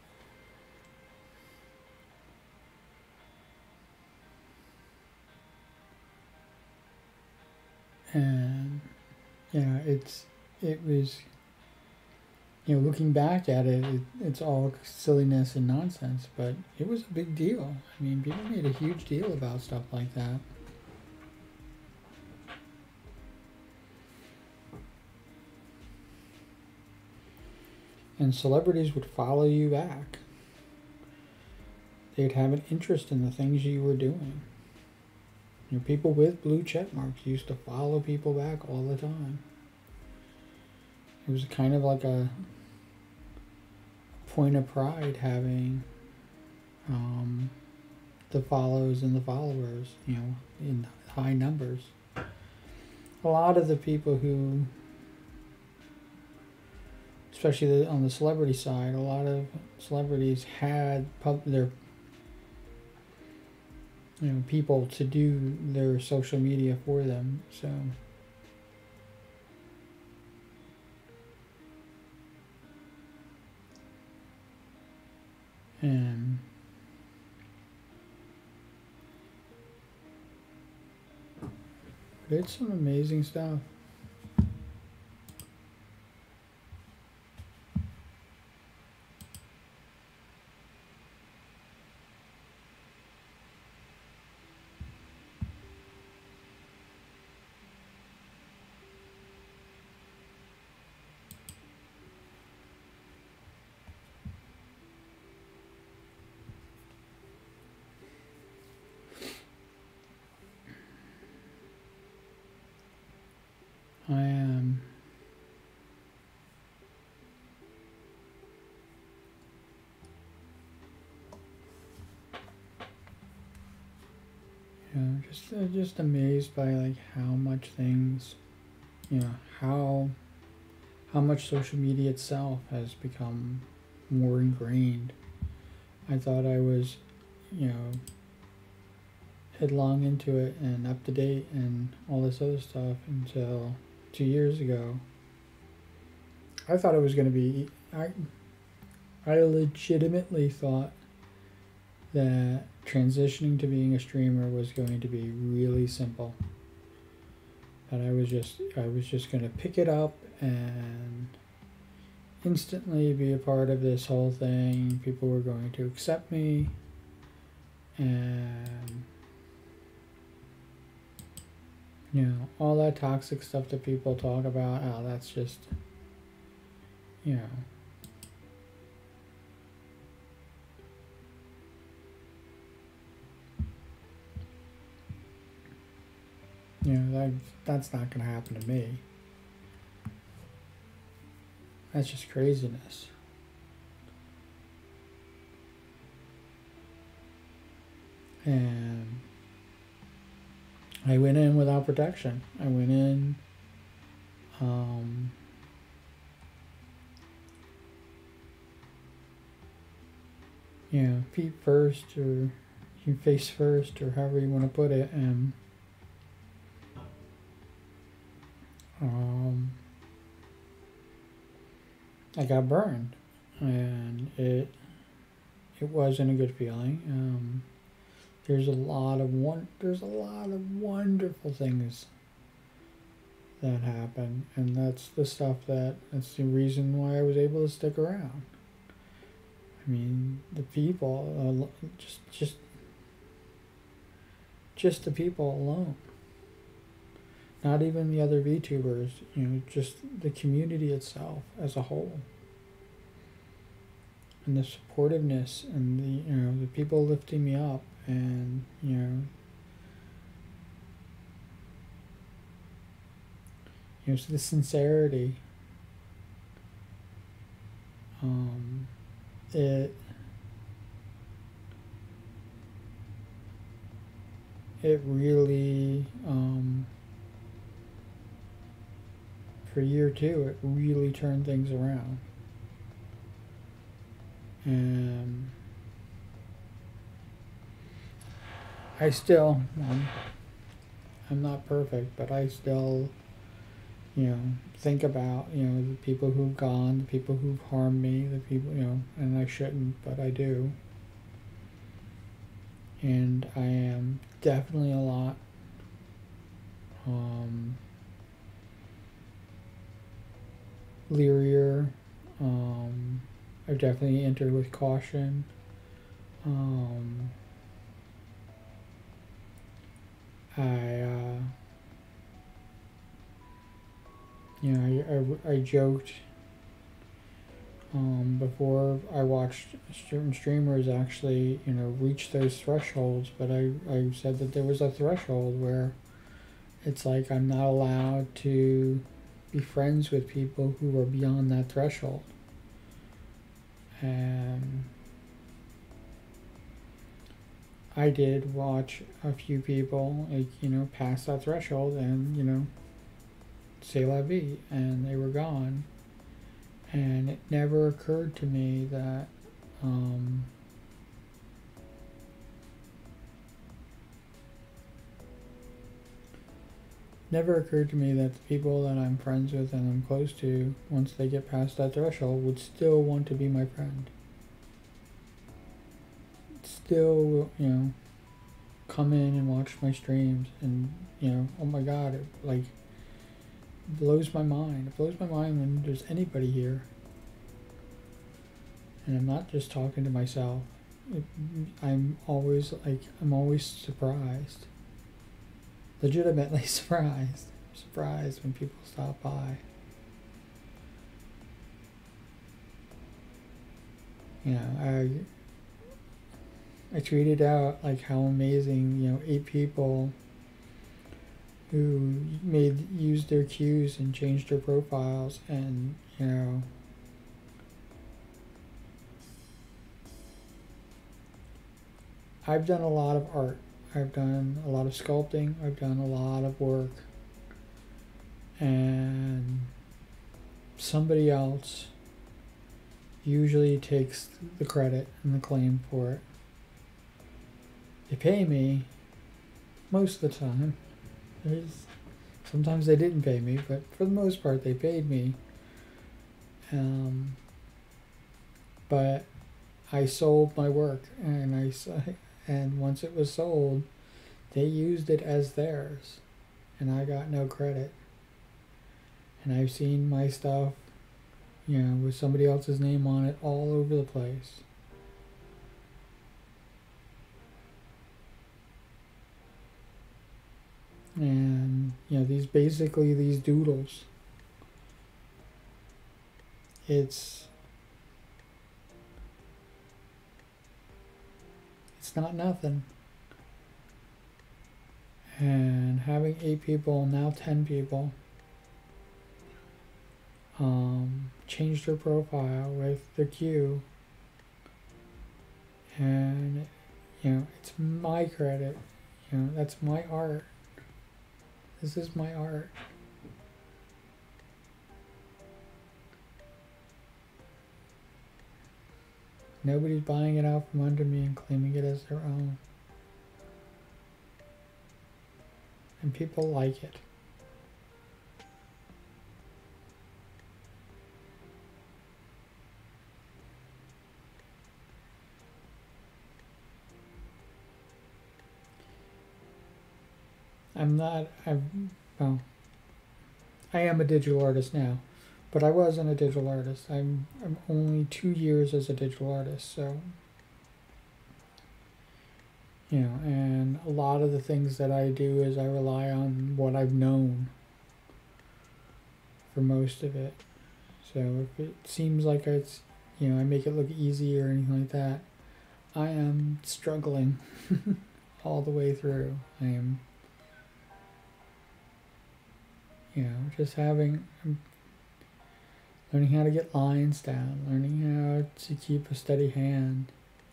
And, you know, it was, you know, looking back at it, it's all silliness and nonsense, but it was a big deal. I mean, people made a huge deal about stuff like that. And celebrities would follow you back. They'd have an interest in the things you were doing. You know, people with blue check marks used to follow people back all the time. It was kind of like a point of pride having the follows and the followers, you know, in high numbers. A lot of the people who, especially on the celebrity side, a lot of celebrities had their, you know, people to do their social media for them. So and it's some amazing stuff. I am you know, just amazed by like how much things, you know, how much social media itself has become more ingrained. I thought I was, you know, headlong into it and up to date and all this other stuff until 2 years ago. I thought it was going to be, I legitimately thought that transitioning to being a streamer was going to be really simple. That I was just going to pick it up and instantly be a part of this whole thing. People were going to accept me, and you know, all that toxic stuff that people talk about, oh, that's just, you know, You know, that's not going to happen to me. That's just craziness. And I went in without protection. I went in, you know, feet first or face first or however you want to put it. And I got burned, and it wasn't a good feeling. There's a lot of wonderful things that happen, and that's the reason why I was able to stick around. I mean, the people, just the people alone. Not even the other VTubers, you know, just the community itself as a whole. And the supportiveness and the people lifting me up, and, so the sincerity, it really, for year 2, it really turned things around. And I still, I'm not perfect, but I still, think about, the people who've gone, the people who've harmed me, the people, and I shouldn't, but I do. And I am definitely a lot, learier. I've definitely entered with caution. I joked before I watched certain streamers actually, reach those thresholds, but I said that there was a threshold where it's like I'm not allowed to be friends with people who are beyond that threshold. And I did watch a few people, pass that threshold and, c'est la vie, and they were gone. And it never occurred to me that, the people that I'm friends with and I'm close to, once they get past that threshold, would still want to be my friend. Still, come in and watch my streams, and, oh my God, it, like, blows my mind. It blows my mind when there's anybody here. And I'm not just talking to myself. I'm always surprised. Legitimately surprised. Surprised when people stop by. I tweeted out like how amazing, 8 people who used their cues and changed their profiles, and I've done a lot of art. I've done a lot of sculpting. I've done a lot of work. And somebody else usually takes the credit and the claim for it. They pay me most of the time. Sometimes they didn't pay me, but for the most part they paid me. But I sold my work, and once it was sold, they used it as theirs, and I got no credit. And I've seen my stuff, with somebody else's name on it all over the place. And, these doodles, it's not nothing. And having 8 people, now 10 people, change their profile with their queue, and it's my credit. That's my art. This is my art. Nobody's buying it out from under me and claiming it as their own. And people like it. Well, I am a digital artist now, but I wasn't a digital artist. I'm only 2 years as a digital artist, so and a lot of the things that I do is I rely on what I've known for most of it. So if it seems like it's I make it look easy or anything like that, I am struggling all the way through. I am just learning how to get lines down, learning how to keep a steady hand.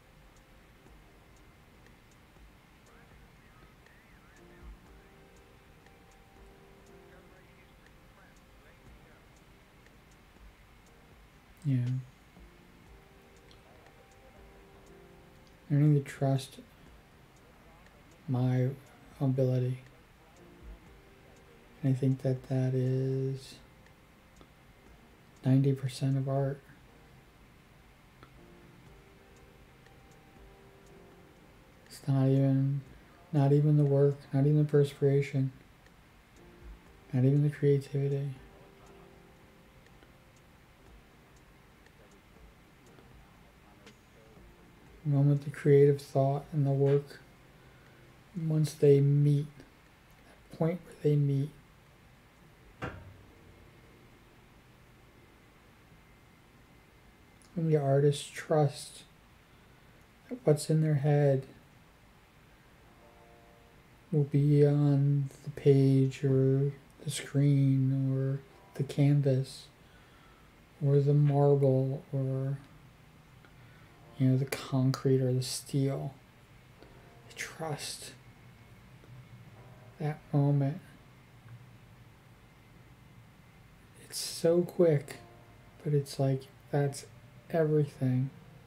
Learning to trust my ability. And I think that is 90% of art. It's not even the work, not even the perspiration, not even the creativity. The moment the creative thought and the work, once they meet, that point where they meet, when the artist trusts that what's in their head will be on the page or the screen or the canvas or the marble or the concrete or the steel. They trust that moment. It's so quick, but it's like that's everything.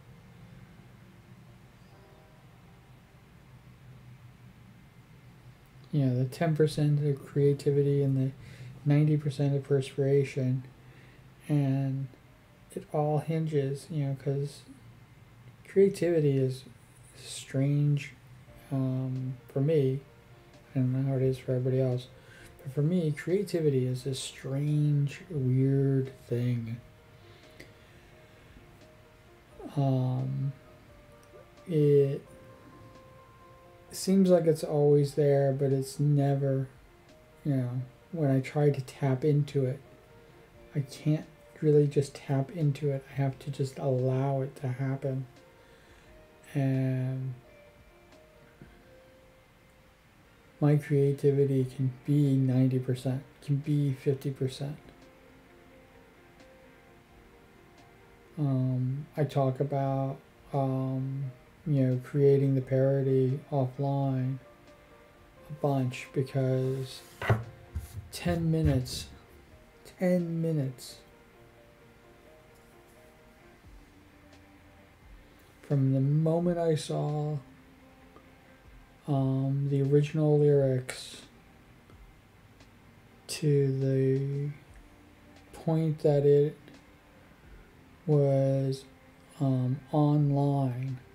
The 10% of creativity and the 90% of perspiration, and it all hinges, because creativity is strange for me. I don't know how it is for everybody else, but for me, creativity is a strange, weird thing. It seems like it's always there, but it's never, when I try to tap into it, I can't really just tap into it. I have to just allow it to happen. And my creativity can be 90%, can be 50%. I talk about, creating the parody offline a bunch because 10 minutes from the moment I saw the original lyrics to the point that it was online,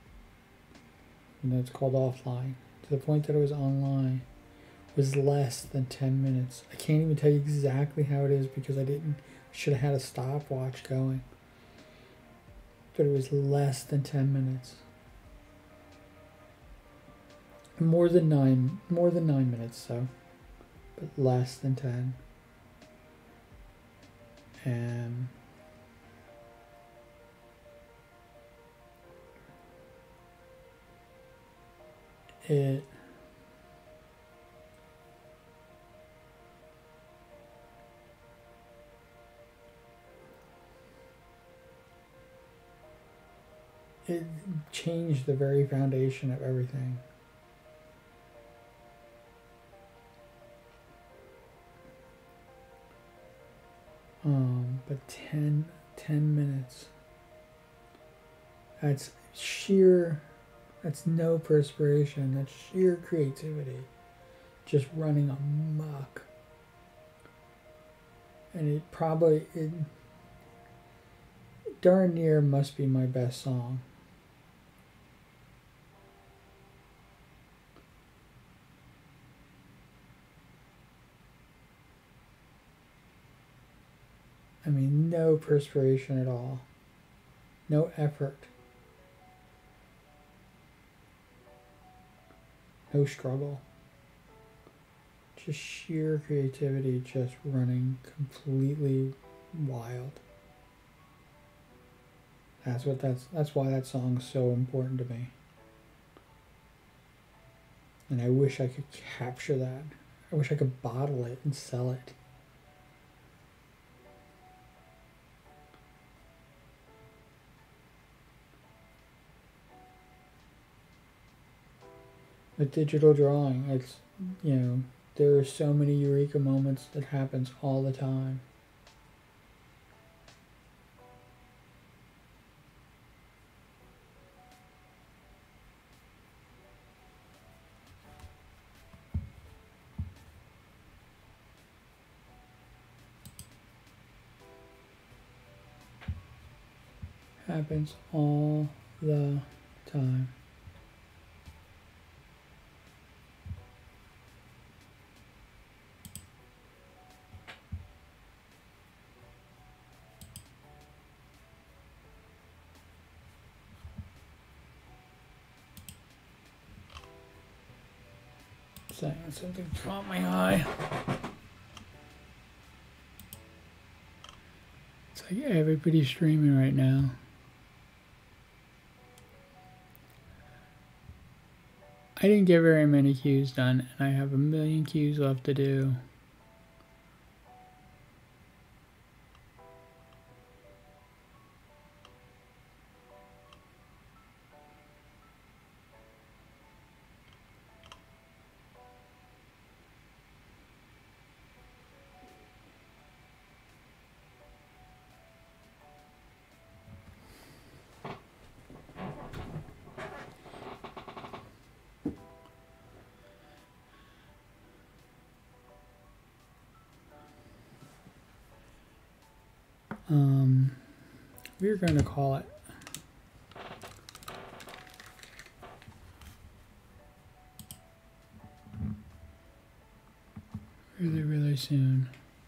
it's called offline, to the point that it was online, was less than 10 minutes. I can't even tell you exactly how it is because I should have had a stopwatch going. But it was less than 10 minutes. More than 9 minutes though, but less than 10. And it it changed the very foundation of everything. But 10 minutes. That's sheer, that's no perspiration, that's sheer creativity. Just running amok. And it darn near must be my best song. I mean, no perspiration at all. No effort. No struggle. Just sheer creativity, just running completely wild. That's why that song's so important to me. And I wish I could capture that. I wish I could bottle it and sell it. With digital drawing, it's, you know, there are so many eureka moments that happens all the time. Happens all the time. Something caught my eye. It's like everybody's streaming right now. I didn't get very many cues done, and I have a million cues left to do. We're going to call it really soon.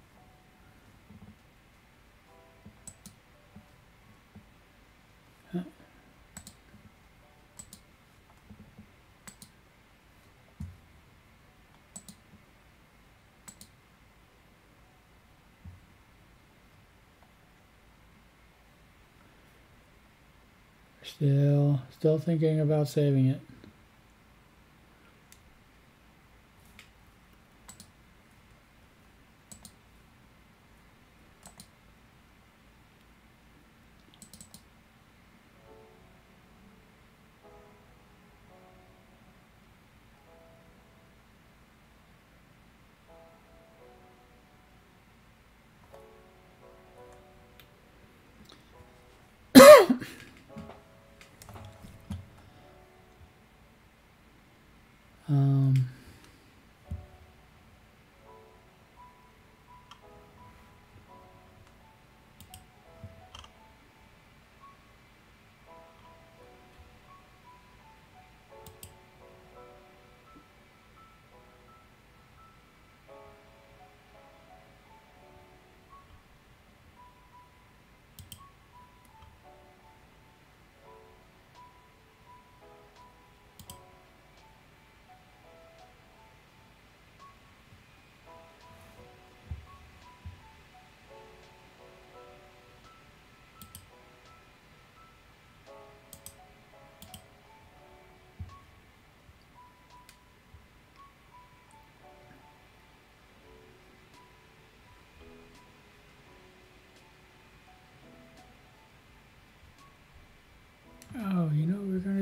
Still thinking about saving it.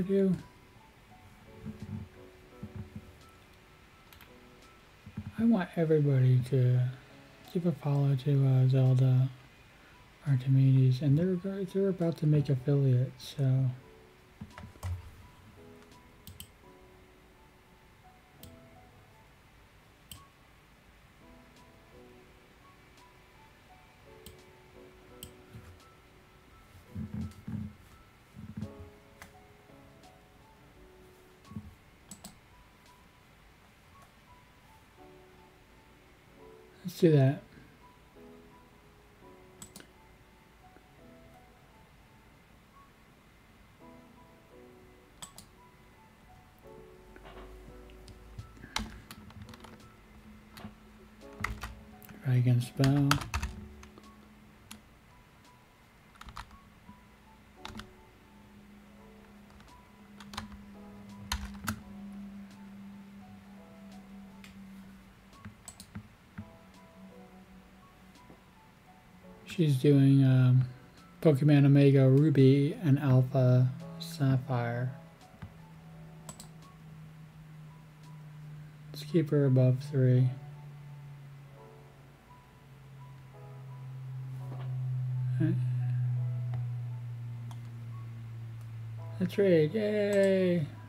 do? I want everybody to give a follow to Zelda Archimedes, and they're about to make affiliates, so. Let's do that. Dragon spell. She's doing Pokemon Omega Ruby and Alpha Sapphire. Let's keep her above 3. Right. Let's raid, yay!